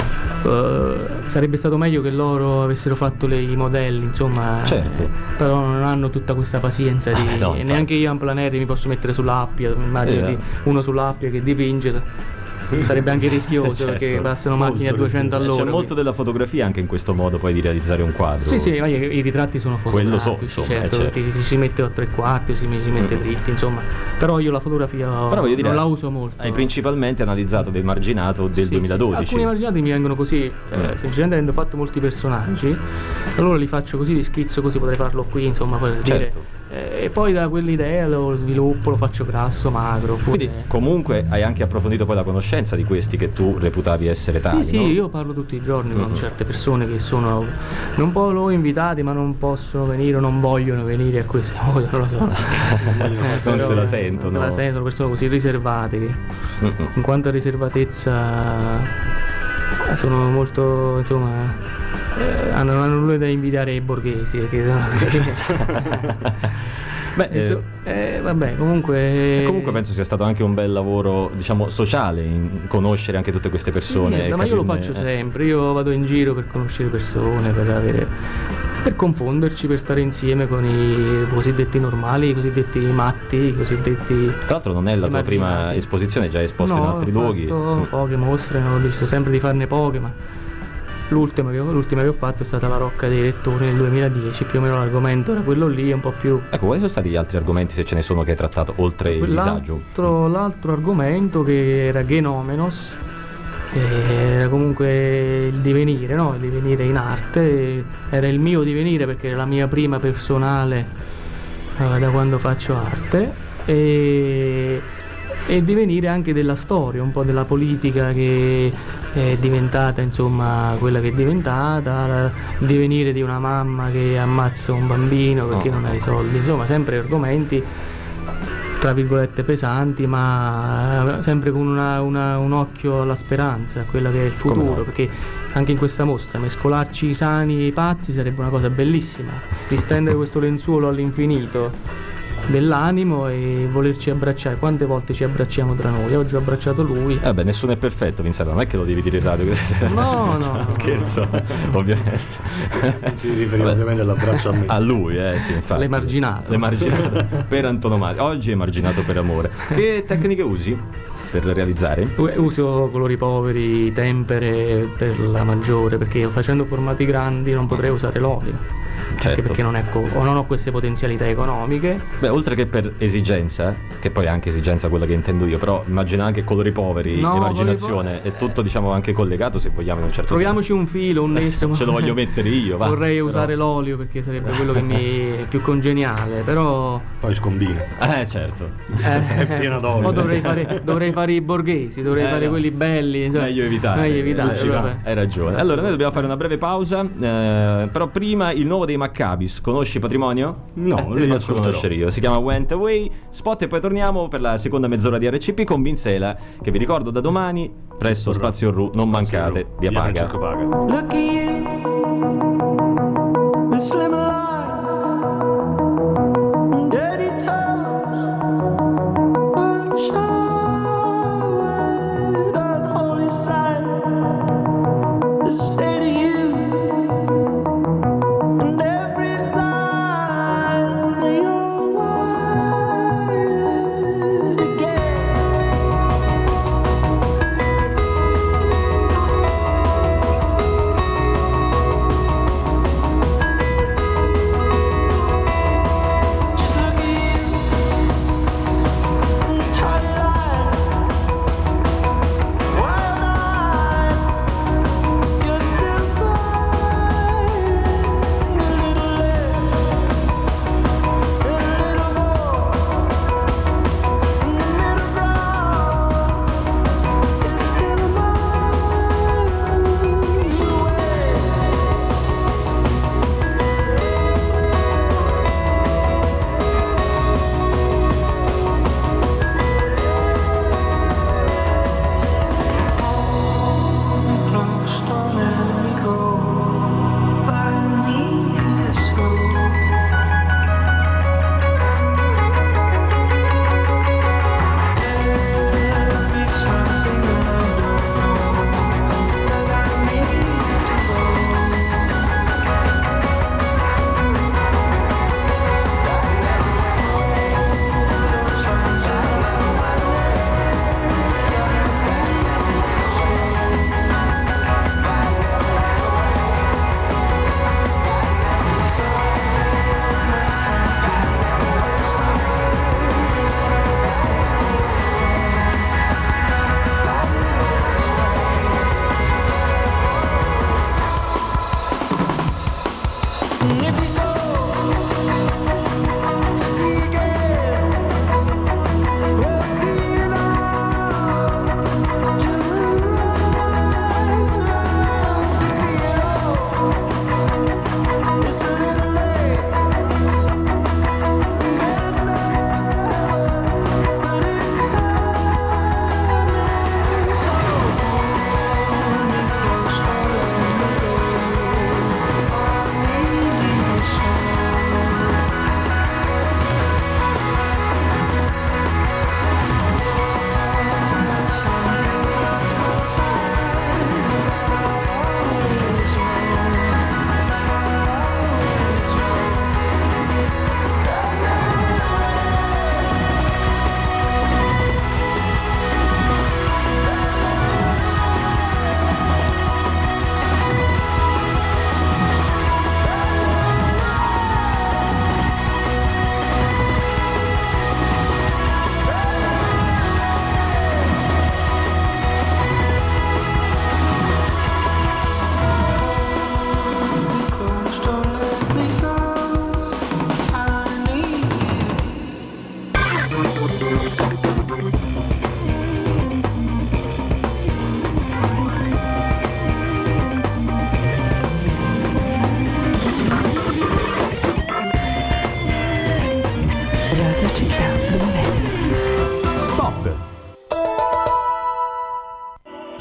uh, sarebbe stato meglio che loro avessero fatto le, i modelli, insomma, certo. eh, però non hanno tutta questa pazienza di, ah, no, neanche io a Planeri mi posso mettere sull'appia, immagino eh. uno sull'appia che dipinge. sarebbe anche rischioso Certo. perché passano macchine a duecento all'ora. C'è molto della fotografia anche in questo modo poi di realizzare un quadro. Sì, sì, ma i, i ritratti sono Quello fotografici, so, insomma, certo, eh, certo. Si, si, si mette a tre quarti, si, si mette Mm. dritti, insomma. Però io la fotografia Però voglio dire, non la uso molto. hai principalmente analizzato del marginato del Sì, sì, duemiladodici. sì. Alcuni marginati mi vengono così, eh, Mm. semplicemente avendo fatto molti personaggi, allora li faccio così, li schizzo così, potrei farlo qui, insomma, per dire. Certo. Eh, e poi da quell'idea lo sviluppo, lo faccio grasso, magro. Oppure... Quindi comunque hai anche approfondito poi la conoscenza di questi che tu reputavi essere tali, Sì, sì, no? io parlo tutti i giorni con Mm. certe persone che sono non po' loro invitati, ma non possono venire o non vogliono venire a queste cose, non lo so. Eh, Non però se la sentono. Non se la sentono, persone così riservate che Mm-mm. in quanto a riservatezza eh, sono molto, insomma, eh, hanno, non hanno nulla da invidiare ai borghesi, perché sono così. Beh, Insomma, eh, vabbè, comunque E comunque penso sia stato anche un bel lavoro, diciamo, sociale, in conoscere anche tutte queste persone. Sì, e ma io lo capirne- faccio eh. sempre, io vado in giro per conoscere persone, per avere per confonderci, per stare insieme con i cosiddetti normali, i cosiddetti matti, i cosiddetti. Tra l'altro non è la tua prima emarginati. esposizione, già esposto no, in altri ho luoghi. fatto Mm. poche mostre, ho deciso sempre di farne poche, ma l'ultima che, ho, l'ultima che ho fatto è stata la Rocca dei Lettori nel duemiladieci, più o meno l'argomento era quello lì, un po' più. Ecco, quali sono stati gli altri argomenti, se ce ne sono, che hai trattato oltre il disagio? L'altro, l'altro argomento che era Genomenos, che era comunque il divenire, no? Il divenire in arte, era il mio divenire perché era la mia prima personale eh, da quando faccio arte, e, e il divenire anche della storia, un po' della politica che è diventata, insomma, quella che è diventata, la- il divenire di una mamma che ammazza un bambino perché Oh. non ha i soldi, insomma, sempre argomenti tra virgolette pesanti, ma sempre con una- una- un occhio alla speranza, a quella che è il Come futuro, no? perché anche in questa mostra mescolarci i sani e i pazzi sarebbe una cosa bellissima, distendere questo lenzuolo all'infinito dell'animo e volerci abbracciare. Quante volte ci abbracciamo tra noi? Oggi ho abbracciato lui. Eh beh, nessuno è perfetto, Vincent, non è che lo devi dire in radio. No, no, no, Scherzo, ovviamente. Si riferiva ovviamente all'abbraccio a me. A lui, eh, sì, infatti. L'emarginato. L'emarginato per antonomasia. Oggi è emarginato per amore. Che tecniche usi per realizzare? U- Uso colori poveri, tempere per la maggiore, perché io facendo formati grandi non potrei usare l'olio. Anche Certo. perché non, è co- o non ho queste potenzialità economiche. Beh, oltre che per esigenza, che poi è anche esigenza quella che intendo io, però immagina anche colori poveri, No, emarginazione, colori è tutto, diciamo, anche collegato, se vogliamo, in un certo Troviamoci un filo, un nesso. Ce lo voglio mettere io, va. Vorrei Però- usare l'olio perché sarebbe quello che mi è più congeniale, però Poi scombina. Eh, certo. eh, È pieno d'olio. poi dovrei fare, dovrei fare i borghesi, dovrei Eh, fare no. quelli belli, insomma. Meglio evitare. Meglio evitare, non ci va. vabbè. Hai ragione. Allora, noi dobbiamo fare una breve pausa. eh, però prima il nuovo dei Maccabis. Conosci Patrimonio? No, eh, non te li li faccio ascolterò. conoscere io. Si chiama Went Away. Spot e poi torniamo per la seconda mezz'ora di R C P con Vincela, che vi ricordo da domani presso Spazio Ru. Non mancate, via Via Paga. Francesco Paga. Look at you, Miss Slim Alive, dirty toes, unshowered, unholy sight. The state of you, and every sign that you're wired again.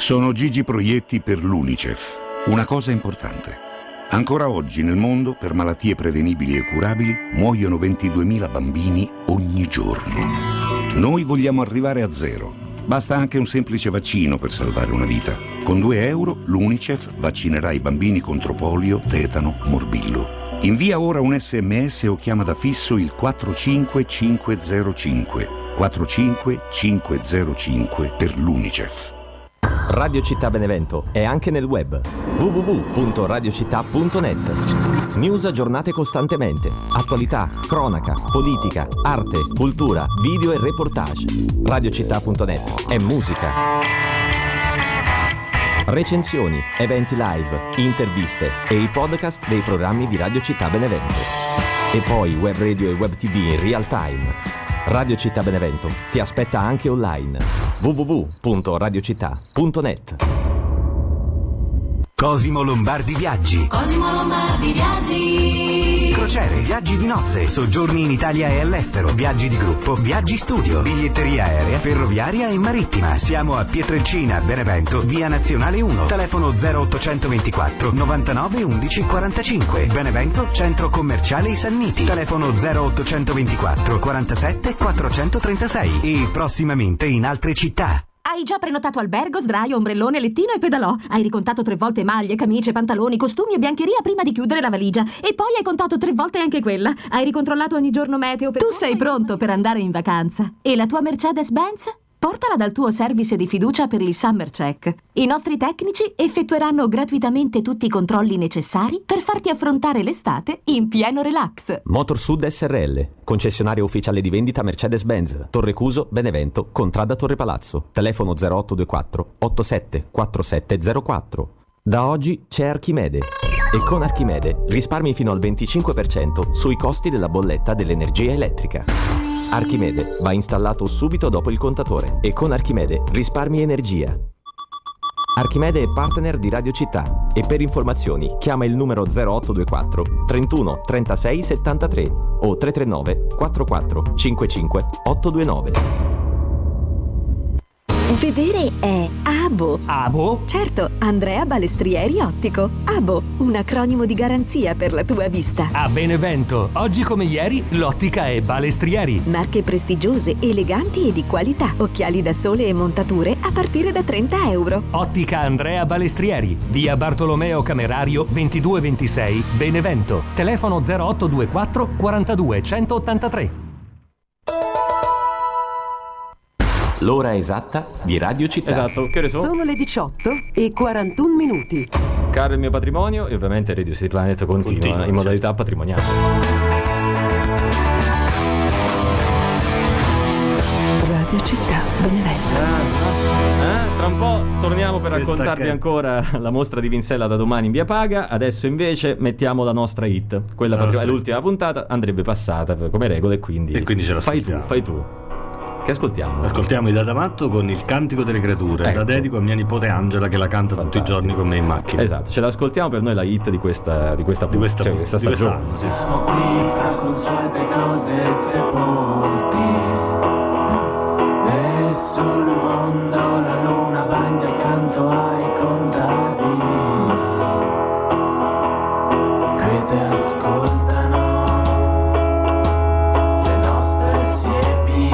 Sono Gigi Proietti per l'UNICEF. Una cosa importante. Ancora oggi nel mondo, per malattie prevenibili e curabili, muoiono ventiduemila bambini ogni giorno. Noi vogliamo arrivare a zero. Basta anche un semplice vaccino per salvare una vita. Con due euro l'UNICEF vaccinerà i bambini contro polio, tetano, morbillo. Invia ora un sms o chiama da fisso il quattro cinque cinque zero cinque. quattro cinque cinque zero cinque per l'UNICEF. Radio Città Benevento è anche nel web w w w punto radiocittà punto net. News aggiornate costantemente, attualità, cronaca, politica, arte, cultura, video e reportage. radiocittà punto net è musica. Recensioni, eventi live, interviste e i podcast dei programmi di Radio Città Benevento. E poi web radio e web tv in real time. Radio Città Benevento ti aspetta anche online. w w w punto radiocittà punto net. Cosimo Lombardi Viaggi. Cosimo Lombardi Viaggi. Crociere, viaggi di nozze, soggiorni in Italia e all'estero, viaggi di gruppo, viaggi studio, biglietteria aerea, ferroviaria e marittima. Siamo a Pietrelcina, Benevento, via Nazionale uno, telefono zero ottocentoventiquattro novantanove undici quarantacinque. Benevento, centro commerciale I Sanniti, telefono zero ottocentoventiquattro quarantasette quattrocentotrentasei e prossimamente in altre città. Hai già prenotato albergo, sdraio, ombrellone, lettino e pedalò. Hai ricontato tre volte maglie, camicie, pantaloni, costumi e biancheria prima di chiudere la valigia. E poi hai contato tre volte anche quella. Hai ricontrollato ogni giorno meteo per... Tu sei pronto per andare in vacanza. E la tua Mercedes-Benz? Portala dal tuo service di fiducia per il Summer Check. I nostri tecnici effettueranno gratuitamente tutti i controlli necessari per farti affrontare l'estate in pieno relax. Motorsud S R L, concessionario ufficiale di vendita Mercedes-Benz, Torre Cuso, Benevento, Contrada Torre Palazzo, telefono zero otto due quattro ottantasette quarantasette zero quattro. Da oggi c'è Archimede e con Archimede risparmi fino al venticinque per cento sui costi della bolletta dell'energia elettrica. Archimede va installato subito dopo il contatore e con Archimede risparmi energia. Archimede è partner di Radio Città e per informazioni chiama il numero zero otto due quattro trentuno trentasei settantatré o tre tre nove quattro quattro cinque cinque otto due nove. Vedere è ABO. ABO? Certo, Andrea Balestrieri Ottico. ABO, un acronimo di garanzia per la tua vista. A Benevento, oggi come ieri, l'ottica è Balestrieri. Marche prestigiose, eleganti e di qualità. Occhiali da sole e montature a partire da trenta euro. Ottica Andrea Balestrieri, via Bartolomeo Camerario ventidue ventisei, Benevento. Telefono zero otto due quattro quarantadue centottantatré. L'ora esatta di Radio Città. Esatto, che ore sono? Sono le diciotto e quarantuno minuti. Caro il mio patrimonio, e ovviamente Radio City Planet continua, continua in modalità certo. patrimoniale. Radio Città Benevento. Eh, eh, tra un po' torniamo per raccontarvi ancora la mostra di Vinsella da domani in via Paga. Adesso invece mettiamo la nostra hit. Quella proprio è l'ultima puntata, andrebbe passata come regole, quindi, e quindi ce la fai tu, fai tu. Che ascoltiamo? Ascoltiamo i Dadamatto con il Cantico delle Creature. Ecco. La dedico a mia nipote Angela che la canta Fantastico. Tutti i giorni con me in macchina. Esatto, ce l'ascoltiamo, per noi la hit di questa di questa, di questa, cioè, questa stagione. Di questa, siamo qui fra consuete cose sepolti e sul mondo la luna bagna il canto ai contadini. Quete ascoltano le nostre siepi.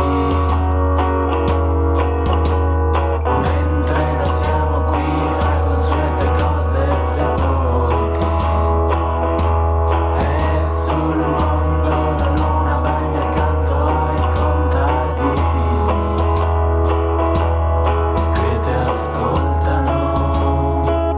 Ascoltano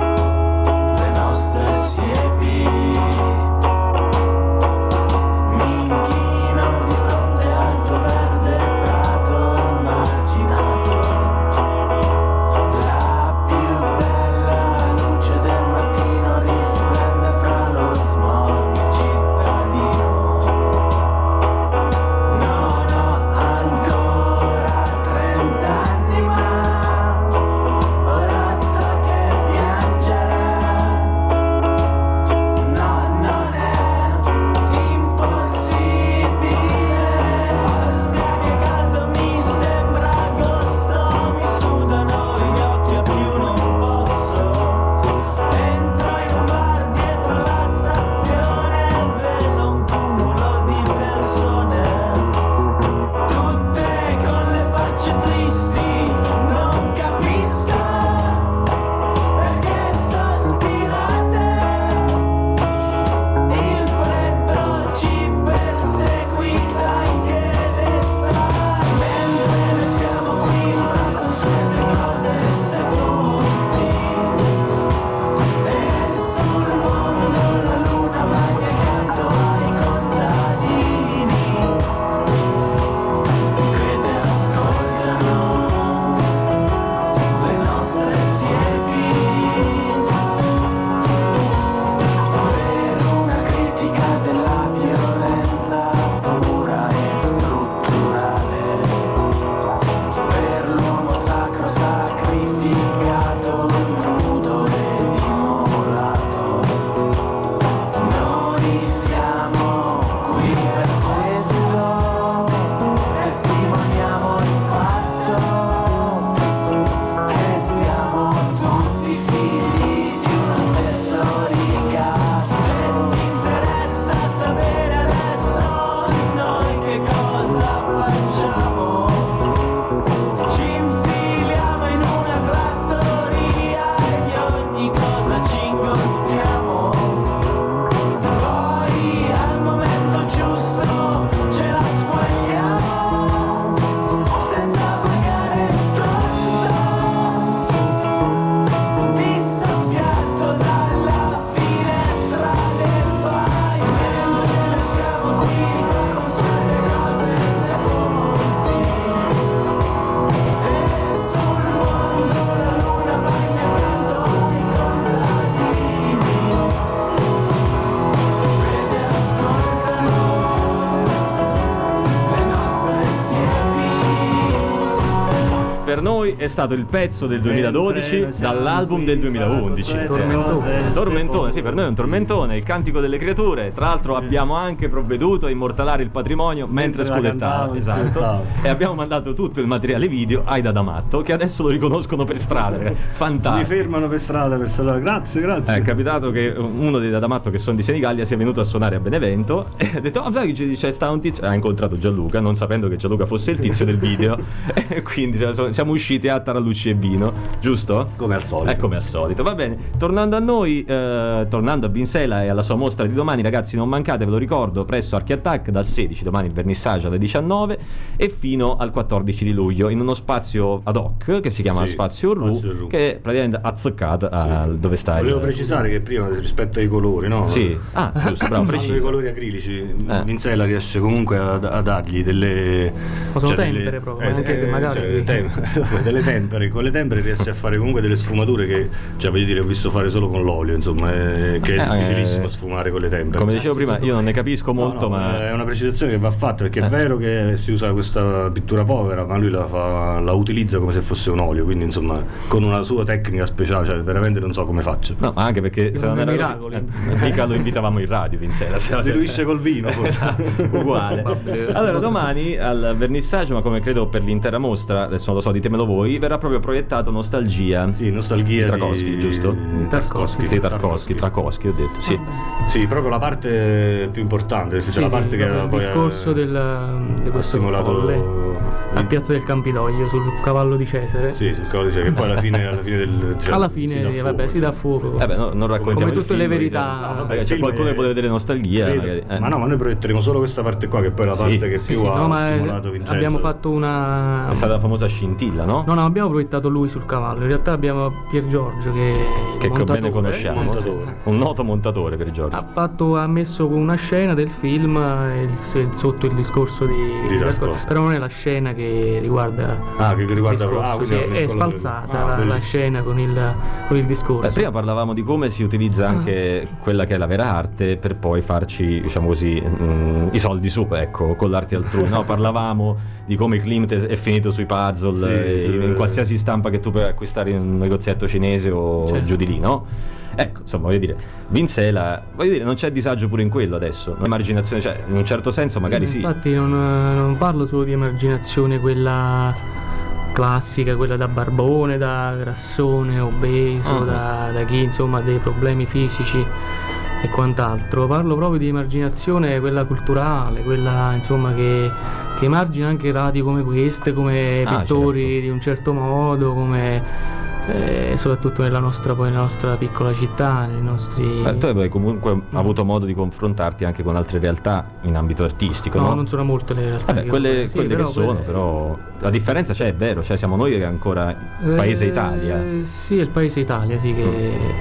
noi è stato il pezzo del duemiladodici dall'album del duemilaundici. Tormentone. Tormentone, sì, per noi è un tormentone, il cantico delle creature. Tra l'altro abbiamo anche provveduto a immortalare il patrimonio mentre scudettava, esatto. E abbiamo mandato tutto il materiale video ai Dadamatto, che adesso lo riconoscono per strada. Fantastico. Mi fermano per strada per salutare. Grazie, grazie. È capitato che uno dei Dadamatto, che sono di Senigallia, sia venuto a suonare a Benevento e ha detto: ah, sai che c'è sta un tizio. Ha incontrato Gianluca, non sapendo che Gianluca fosse il tizio del video. E quindi cioè, siamo usciti a Tarallucci e Vino, giusto? Come al solito. È come al solito. Va bene, tornando a noi, eh, tornando a Binsella e alla sua mostra di domani, ragazzi, non mancate, ve lo ricordo, presso Archi Attack dal sedici, domani il vernissage alle diciannove, e fino al quattordici di luglio in uno spazio ad hoc che si chiama Sì, Spazio Ru, Spazio Ru. che è praticamente azzeccato a Sì. dove stai. Volevo precisare che prima rispetto ai colori, no? Sì. Ah, giusto, bravo, Parlando preciso. dei colori acrilici, Eh. Vinsella riesce comunque a, a dargli delle Ma sono cioè tempere delle, proprio, anche che magari- cioè, tem- delle tempere, con le tempere riesce a fare comunque delle sfumature che, cioè voglio dire, ho visto fare solo con l'olio, insomma, è, che è Eh, difficilissimo eh, sfumare con le tempere. Come dicevo prima, io non ne capisco No, molto, no, ma è una precisazione che va fatta, perché è Eh. vero che si usa questa pittura povera, ma lui la, fa, la utilizza come se fosse un olio, quindi insomma con una sua tecnica speciale, cioè veramente non so come faccio. no, ma anche perché se non dei era miracoli. così, eh, mica lo invitavamo in radio Vinsella, se no- Diluisce col vino forse. uguale. Allora domani al vernissage, ma come credo per l'intera mostra, adesso non lo so, ditemelo voi, verrà proprio proiettato Nostalgia. Sì, Nostalgia di Tarkovsky, di- giusto? di Tarkovsky. Sì, Tarkovsky, Tarkovsky, ho detto, sì. Sì, proprio la parte più importante, Sì, cioè la sì, parte che proprio il poi discorso ha- del, di ha questo stimolato folle a Piazza del Campidoglio sul cavallo di Cesare. Sì, sul cavallo di Cesare, che poi alla fine, alla fine del cioè, Alla fine, si dà fuoco, vabbè, si dà fuoco. Eh beh, no, non raccontiamo come il tutte le film, verità. diciamo. No, vabbè, Perché il c'è film qualcuno è- che vuole vedere Nostalgia, Credo. magari, eh. Ma no, ma noi proietteremo solo questa parte qua, che poi è la parte Sì, che Sì, più sì, ha no, ma è- stimolato Vincenzo. abbiamo fatto una. È stata la famosa scintilla, no? No, no, abbiamo proiettato lui sul cavallo. In realtà abbiamo Pier Giorgio che è Che montatore, bene conosciamo. montatore. Un noto montatore per Giorgio. Ha fatto, ha messo una scena del film e il- il- sotto il discorso di, Di di Tarkovsky. però non è la scena che riguarda Ah, che riguarda il discorso, ah, quindi sì, è un è mescolo del- sfalsata ah, la, la bellissimo. scena con il, con il discorso. Beh, prima parlavamo di come si utilizza anche quella che è la vera arte per poi farci, diciamo così, mm, i soldi su, ecco, con l'arte altrui, no? Parlavamo di come Klimt è finito sui puzzle, Sì, eh, sì, in, in eh. qualsiasi stampa che tu puoi acquistare in un negozietto cinese o Certo. giù di lì, no? Ecco, insomma, voglio dire, Vinsella, voglio dire, non c'è disagio pure in quello adesso, emarginazione, cioè, in un certo senso magari sì. Infatti non, non parlo solo di emarginazione quella classica, quella da barbone, da grassone, obeso, Ah. da, da chi insomma ha dei problemi fisici e quant'altro. Parlo proprio di emarginazione quella culturale, quella insomma che, che emargina anche radio come queste, come Ah, pittori certo. di un certo modo, come eh, soprattutto nella nostra, poi nella nostra piccola città, nei nostri. Beh, tu hai comunque avuto modo di confrontarti anche con altre realtà in ambito artistico, no? No, non sono molte le realtà. Vabbè, che quelle, ho- sì, quelle che però sono, quelle- però la differenza c'è, è vero, cioè siamo noi che ancora paese Eh, Italia. Sì, è il paese Italia, sì, che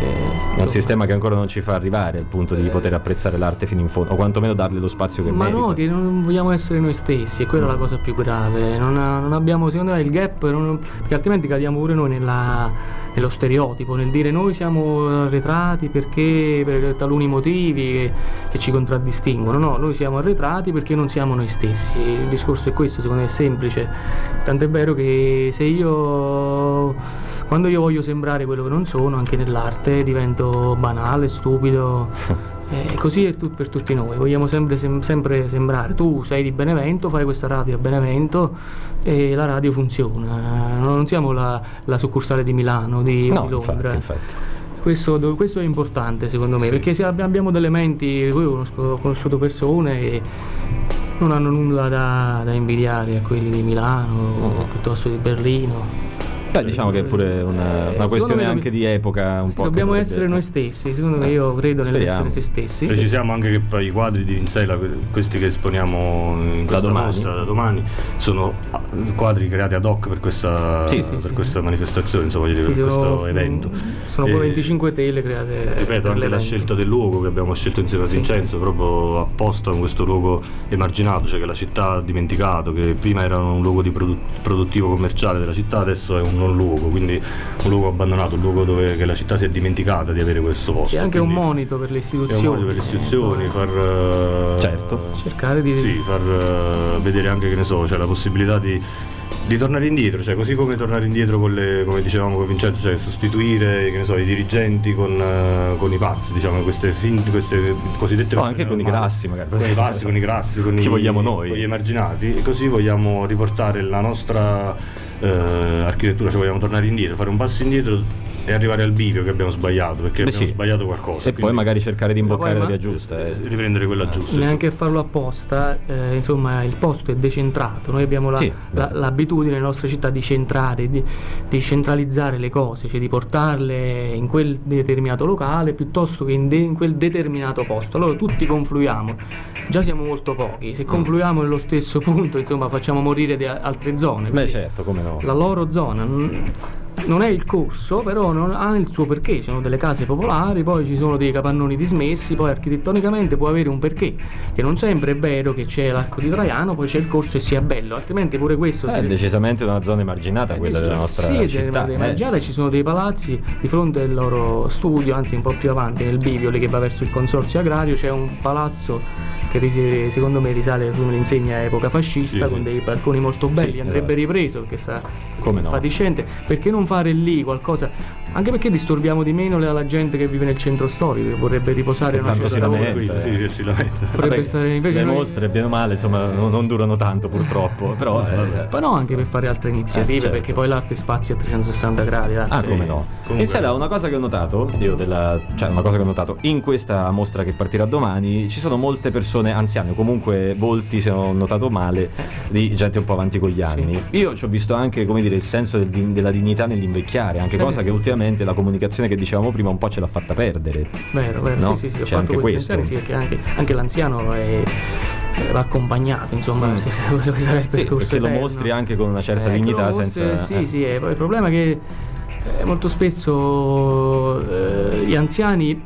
È un sistema che ancora non ci fa arrivare al punto di poter apprezzare l'arte fino in fondo, o quantomeno darle lo spazio che Ma merita. no, che non vogliamo essere noi stessi, e quella è la cosa più grave. Non, ha- non abbiamo, secondo me, il gap, non- perché altrimenti cadiamo pure noi nella, nello stereotipo, nel dire noi siamo arretrati perché per taluni motivi che, che ci contraddistinguono. No, noi siamo arretrati perché non siamo noi stessi. Il discorso è questo, secondo me è semplice. Tant'è vero che se io, quando io voglio sembrare quello che non sono, anche nell'arte, divento banale, stupido. E così è tut- per tutti noi, vogliamo sempre, sem- sempre sembrare, tu sei di Benevento, fai questa radio a Benevento e la radio funziona, non siamo la, la succursale di Milano, di, No, di Londra. infatti, infatti. Questo, do- questo è importante secondo me, perché se abbi- abbiamo delle menti, poi conosco- ho conosciuto persone che non hanno nulla da, da invidiare a quelli di Milano o piuttosto di Berlino. Beh, diciamo che è pure una, una secondo questione me anche di epoca un po'. Dobbiamo che essere dovrebbe- noi stessi, secondo me, io credo Speriamo. nell'essere se stessi. Precisiamo anche che poi i quadri di Vinsella, que- questi che esponiamo in questa domani. mostra da domani, sono ah, quadri creati ad hoc per questa, Sì, sì, per sì. questa manifestazione, insomma, voglio dire, Sì, per sono- questo evento. Sono E, pure venticinque tele create. Ripeto, per anche la l'evento. scelta del luogo che abbiamo scelto insieme a Sì. Vincenzo, proprio apposta con questo luogo emarginato, cioè che la città ha dimenticato, che prima era un luogo di produ- produttivo commerciale della città, adesso è un non luogo, quindi un luogo abbandonato, un luogo dove che la città si è dimenticata di avere questo posto. È anche quindi un monito per le è istituzioni. un modo per le istituzioni, far eh, Certo. Cercare di. sì, far eh, vedere anche, che ne so, cioè la possibilità di di tornare indietro, cioè così come tornare indietro con le, come dicevamo con Vincenzo, cioè sostituire, che ne so, i dirigenti con, uh, con i pazzi, diciamo, queste, fin, queste cosiddette no, anche con i grassi magari, con i grassi, con i grassi, con chi i, vogliamo noi, con gli emarginati, e così vogliamo riportare la nostra uh, architettura, cioè vogliamo tornare indietro, fare un passo indietro e arrivare al bivio che abbiamo sbagliato, perché Beh, abbiamo sì. sbagliato qualcosa. E poi magari cercare di imboccare la ma- via giusta, eh. riprendere quella giusta. Neanche farlo apposta, eh, insomma il posto è decentrato, noi abbiamo la, Sì, la, l'abitudine nelle nostre città di centrare, di, di centralizzare le cose, cioè di portarle in quel determinato locale piuttosto che in, de, in quel determinato posto. Allora tutti confluiamo, già siamo molto pochi, se confluiamo nello stesso punto, insomma facciamo morire di altre zone. Beh certo, come no. La loro zona non, non è il corso, però non ha il suo perché, ci sono delle case popolari, poi ci sono dei capannoni dismessi, poi architettonicamente può avere un perché, che non sempre è vero che c'è l'arco di Traiano, poi c'è il corso e sia bello, altrimenti pure questo Eh, è si... decisamente una zona emarginata, quella della nostra sì, città. Sì, eh. emarginata, ci sono dei palazzi di fronte al loro studio, anzi un po' più avanti nel bivio lì che va verso il consorzio agrario, c'è un palazzo che ris- secondo me risale come l'insegna a epoca fascista, Sì, con sì. dei balconi molto belli, Sì, andrebbe esatto. ripreso perché sta Come no. fatiscente. Perché non fare lì qualcosa, anche perché disturbiamo di meno la, la gente che vive nel centro storico, che vorrebbe riposare Che una tanto si certa ora. lamenta, Sì, che si lamenta. Vorrebbe Vabbè, stare invece le noi- mostre, bene o male, insomma, non, non durano tanto purtroppo, però eh, Vabbè. Poi no, anche per fare altre iniziative, Eh, certo. perché poi l'arte spazia a trecentosessanta gradi. l'arte- Ah, come no. Comunque- In sella una cosa che ho notato, io della, cioè una cosa che ho notato, in questa mostra che partirà domani ci sono molte persone anziane, o comunque volti, se non ho notato male, di gente un po' avanti con gli anni. Io ci ho visto anche, come dire, il senso del di- della dignità nell'invecchiare, anche Sì. cosa che ultimamente la comunicazione che dicevamo prima un po' ce l'ha fatta perdere. Vero, vero, No? sì, sì, sì, ho C'è fatto anche queste questo. insieme, sì, perché anche, anche l'anziano è, va accompagnato, insomma, Mm. sì, quello che sarà il Sì, percorso perché lo eterno. mostri anche con una certa Eh, dignità, che lo mostri, senza... Sì, eh. sì, eh, poi il problema è che eh, molto spesso eh, gli anziani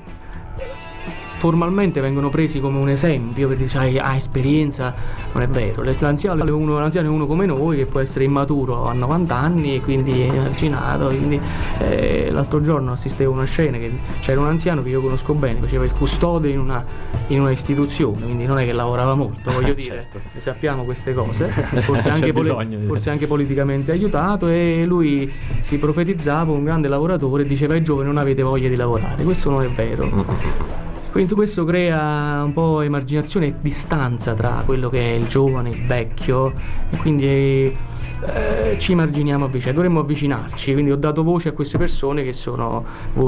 formalmente vengono presi come un esempio per dire hai ah, esperienza, non è vero, l'anziano è, uno, l'anziano è uno come noi che può essere immaturo a novanta anni e quindi è emarginato, quindi eh, l'altro giorno assistevo a una scena che c'era un anziano che io conosco bene, faceva il custode in una, in una istituzione, quindi non è che lavorava molto, voglio dire, Certo. sappiamo queste cose, forse C'è anche, poli- bisogno di- forse anche politicamente aiutato, e lui si profetizzava un grande lavoratore e diceva ai giovani non avete voglia di lavorare, questo non è vero. Quindi questo crea un po' emarginazione e distanza tra quello che è il giovane, il vecchio, e quindi eh, ci emarginiamo a vicenda, dovremmo avvicinarci, quindi ho dato voce a queste persone che sono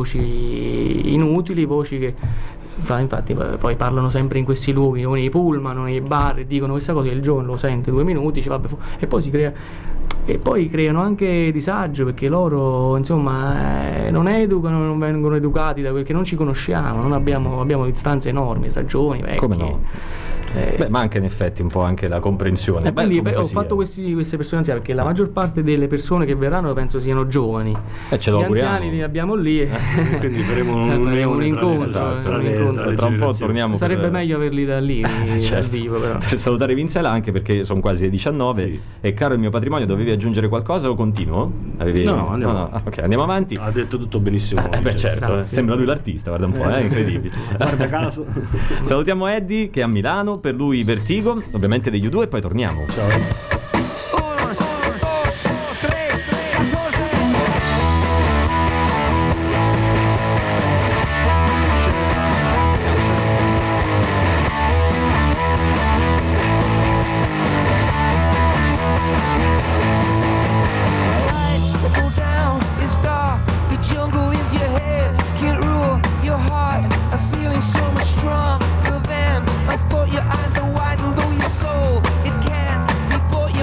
voci inutili, voci che fa- infatti poi parlano sempre in questi luoghi, o nei pullman o nei bar, e dicono questa cosa, il giovane lo sente due minuti, dice, vabbè, fu- e poi si crea... E poi creano anche disagio perché loro insomma eh, non educano, non vengono educati da perché non ci conosciamo, non abbiamo, abbiamo distanze enormi tra giovani, vecchi. Come no? Eh, Beh, manca in effetti un po' anche la comprensione. e Beh, quindi comunque ho sia. fatto questi, queste persone anziane perché la maggior parte delle persone che verranno penso siano giovani. Eh, ce lo Gli auguriamo. anziani li abbiamo lì e Quindi faremo un- Eh, faremo un'unione un tra le- incontro, esatto, eh, tra un le- incontro. tra le Tra un po' generazioni. torniamo per- Sarebbe meglio averli da lì dal Certo. vivo però. Per salutare Vincela, anche perché sono quasi le diciannove. Sì. E caro il mio patrimonio, dovevi aggiungere qualcosa o continuo? Avevi... No, no, andiamo. Ah, ok, andiamo avanti. Ha detto tutto benissimo. Eh, beh, certo, eh. Grazie. Sembra lui l'artista, guarda un po', eh, incredibile. Guarda caso. Salutiamo Eddie che è a Milano, per lui Vertigo, ovviamente degli U due, e poi torniamo. Ciao. Lights go down, it's dark, the jungle is your head, can't rule your heart, a feeling so much stronger than I thought. Your eyes are wide and though your soul, it can't be bought.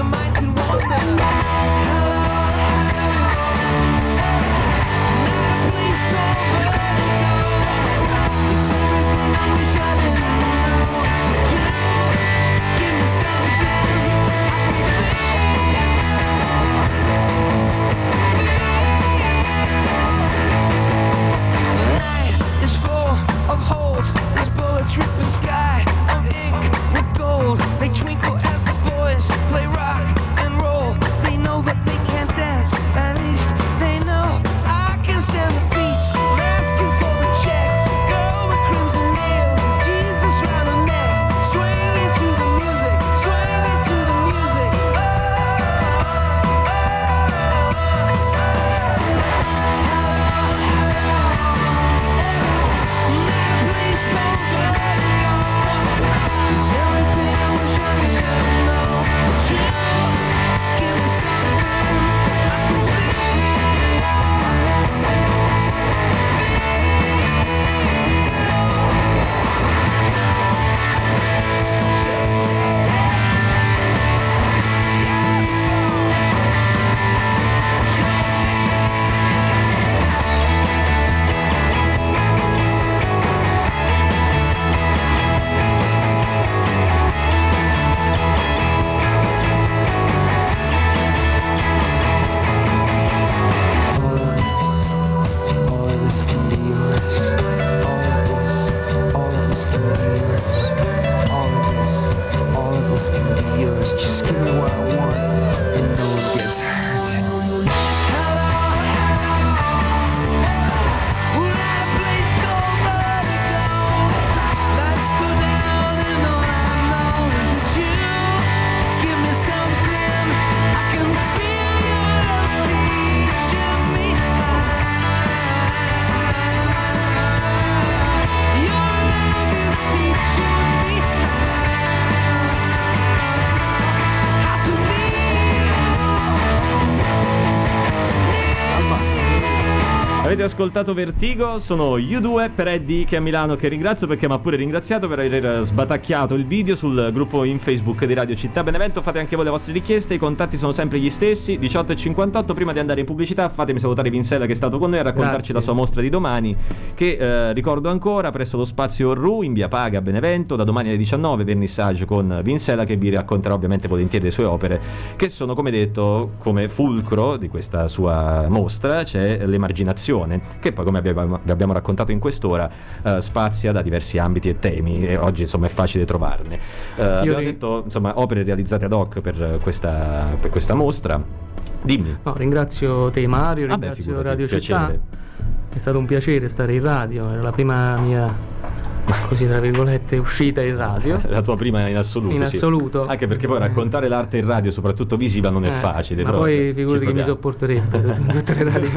Avete ascoltato Vertigo, sono U due per Eddie che è a Milano, che ringrazio perché mi ha pure ringraziato per aver sbatacchiato il video sul gruppo in Facebook di Radio Città Benevento. Fate anche voi le vostre richieste, i contatti sono sempre gli stessi, diciotto e cinquantotto. Prima di andare in pubblicità fatemi salutare Vincella che è stato con noi a raccontarci Grazie. la sua mostra di domani, che eh, ricordo ancora presso lo Spazio Ru in via Paga a Benevento, da domani alle diciannove, vernissage con Vincella che vi racconterà ovviamente volentieri le sue opere, che sono, come detto, come fulcro di questa sua mostra c'è l'emarginazione, che poi, come abbiamo, vi abbiamo raccontato in quest'ora, uh, spazia da diversi ambiti e temi, e oggi insomma è facile trovarne. Uh, abbiamo ri- detto insomma opere realizzate ad hoc per questa, per questa mostra. Dimmi. No, ringrazio te Mario, ah ringrazio beh, Radio piacere. Città. È stato un piacere stare in radio, era la prima mia, così tra virgolette, uscita in radio. La tua prima in assoluto. In sì. assoluto. Anche perché poi raccontare l'arte in radio, soprattutto visiva, non è eh, facile. Ma però poi figurati che mi sopporterebbe in tutte le radio.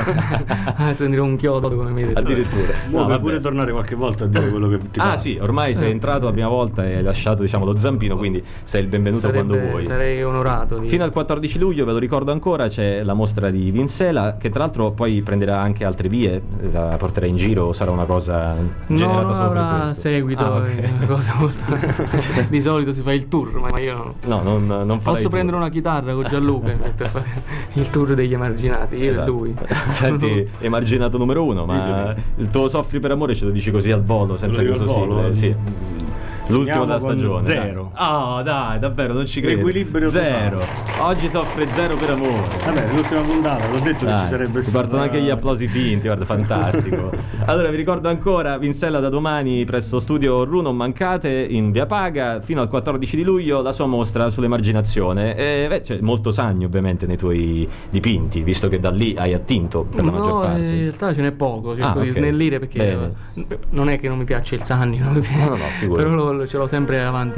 Ah, sentire un chiodo come mi detto. Addirittura. No, no, pure tornare qualche volta a dire quello che ti Ah pare. sì, ormai sei entrato la prima volta e hai lasciato, diciamo, lo zampino, quindi sei il benvenuto Sarebbe, quando vuoi. Sarei onorato. Di... Fino al quattordici luglio, ve lo ricordo ancora, c'è la mostra di Vincella, che tra l'altro poi prenderà anche altre vie, la porterà in giro o sarà una cosa generata no, non solo per avrà questo? seguito. Ah, okay. È una cosa molto... Di solito si fa il tour, ma io no, non, non posso prendere una chitarra con Gianluca e mettere a fare il tour degli emarginati, io esatto. e lui. Senti, emarginato numero uno, ma il tuo soffri per amore ce lo dici così al volo, senza che così, sì. L'ultimo della stagione. Zero. Ah, oh, dai, davvero, non ci credo. Equilibrio zero. totale. Oggi soffre zero per amore. Vabbè, l'ultima puntata, l'ho detto dai, che ci sarebbe ti stata... partono anche gli applausi finti, guarda, fantastico. Allora, vi ricordo ancora, Vincella da domani presso Studio Ru, non mancate, in via Paga, fino al quattordici di luglio, la sua mostra sull'emarginazione. E beh, c'è molto sagno ovviamente nei tuoi dipinti, visto che da lì hai attinto per la no, maggior parte. in realtà ce n'è poco, cerco ah, di okay. snellire perché Bene. non è che non mi piace il Sanni, non mi piace, no, no, figurati. però lo, ce l'ho sempre avanti.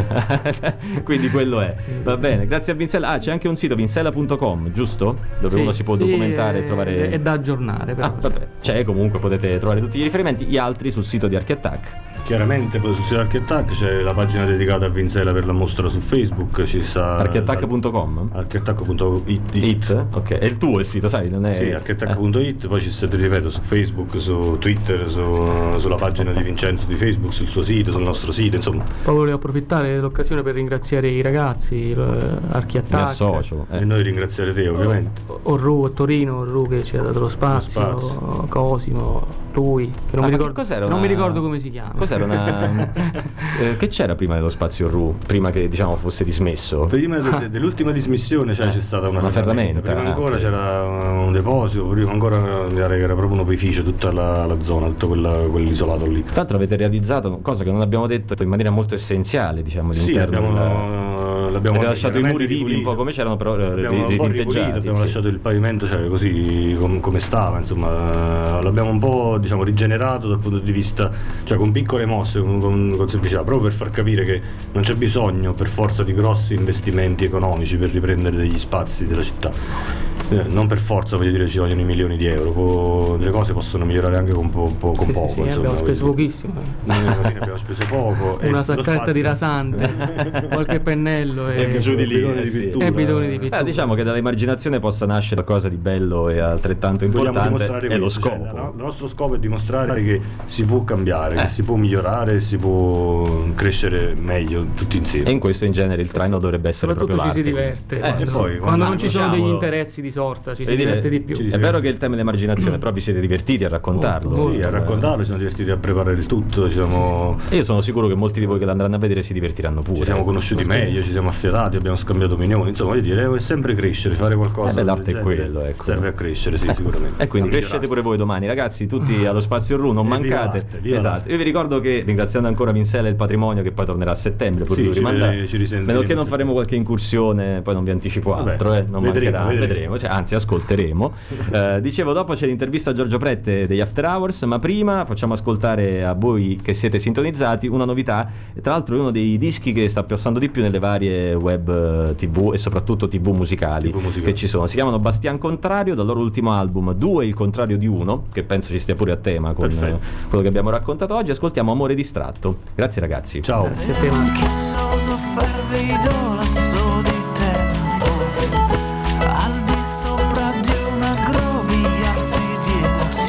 Quindi quello è. Va bene, grazie a Vincella. Ah, c'è anche un sito, vincella punto com, giusto? Dove sì, uno si può sì, documentare è, e trovare. È da aggiornare però. Ah, vabbè. C'è, comunque potete trovare tutti gli riferimenti, gli altri sul sito di Archiattack. Chiaramente poi sul sito Archiattack c'è la pagina dedicata a Vincella per la mostra su Facebook, ci sta archiattack punto com archiattack punto it. Ok, è il tuo il sito, sai, non è. Sì, archiattack punto it, eh. Poi ci sta, ti ripeto, su Facebook, su Twitter, su, sulla pagina di Vincenzo di Facebook, sul suo sito, sul nostro sito, insomma. Poi volevo approfittare dell'occasione per ringraziare i ragazzi, Archiattack. Mi associo. Eh. E noi ringraziare te, ovviamente. Orru a Torino, Orru che ci ha dato lo spazio, lo spazio. Cosimo, lui, che non, ah, mi, ricordo, non una... mi ricordo come si chiama. Cos'era una... eh, che c'era prima dello Spazio Ru, prima che diciamo fosse dismesso? Prima de- de- dell'ultima dismissione, cioè, eh, c'è stata una, una ferramenta, ferramenta. Prima ancora okay. c'era un deposito, prima ancora mi pare che era proprio un opificio, tutta la, la zona, tutto quella, quell'isolato lì. Tra l'altro avete realizzato cosa che non abbiamo detto in maniera molto essenziale, diciamo, all'interno. Sì, abbiamo, della... l'abbiamo avete lasciato i muri vivi un po' come c'erano, però abbiamo ritinteggiati. Abbiamo sì. lasciato il pavimento, cioè, così com- come stava, insomma, l'abbiamo un po', diciamo, rigenerato dal punto di vista, cioè con piccole mosse, con, con, con semplicità, proprio per far capire che non c'è bisogno per forza di grossi investimenti economici per riprendere degli spazi della città. Eh, non per forza, voglio dire, ci vogliono i milioni di euro, po- le cose possono migliorare anche con, po- po- con sì, poco. Sì, sì, insomma, abbiamo speso pochissimo. Noi alla fine abbiamo speso poco. Una e sacchetta di rasante, qualche pennello e, e giù di lì, bidone eh, di sì. pittura. E bidoni di pittura. Eh, diciamo che dall'emarginazione possa nascere qualcosa di bello e altrettanto importante, è lo scopo. Cioè, no? Il nostro scopo è dimostrare che si può cambiare, eh. che si può migliorare, si può crescere meglio tutti insieme. E in questo in genere il traino dovrebbe essere soprattutto proprio ci l'arte. si diverte Eh, quando, e poi, quando, quando non ci sono diciamo, degli interessi di sorta, ci si dire, diverte di più. È vero che il tema dell'emarginazione, però vi siete divertiti a raccontarlo. Molto, sì, a raccontarlo, ci siamo divertiti a preparare il tutto, ci siamo... E io sono sicuro che molti di voi che l'andranno a vedere si divertiranno pure. Ci siamo conosciuti meglio, ci siamo affiatati, abbiamo scambiato opinioni, insomma, voglio dire, è sempre crescere, fare qualcosa. Eh beh, l'arte è quello, ecco. Serve a crescere, sì, sicuramente. E quindi crescete pure voi domani, ragazzi, tutti allo Spazio Ru, non e mancate. Viva l'arte, viva esatto. l'arte. Io vi ricordo che, ringraziando ancora Vincella e il patrimonio, che poi tornerà a settembre, pur sì, di ci, rimandare. ci Meno che non faremo qualche incursione, poi non vi anticipo altro, Vabbè, eh, non vedremo, mancherà, vedremo. vedremo, cioè, anzi ascolteremo. eh, dicevo, dopo c'è l'intervista a Giorgio Prette degli After Hours, ma prima facciamo ascoltare a voi che siete sintonizzati una novità, e tra l'altro è uno dei dischi che sta passando di più nelle varie web tv e soprattutto tv musicali, T V musicali che ci sono. Si chiamano Bastian Contrario, dal loro ultimo album Due il contrario di uno, che penso ci stia pure a tema con eh, quello che abbiamo raccontato oggi. Ascoltiamo Amore distratto. Grazie ragazzi. Ciao. Grazie a te, Marco. Che so sofferve idò lasso di tempo, al di sopra di una groviarsi di emozioni.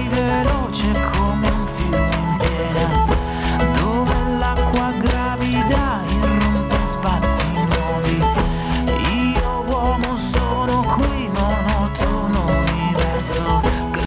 veloce come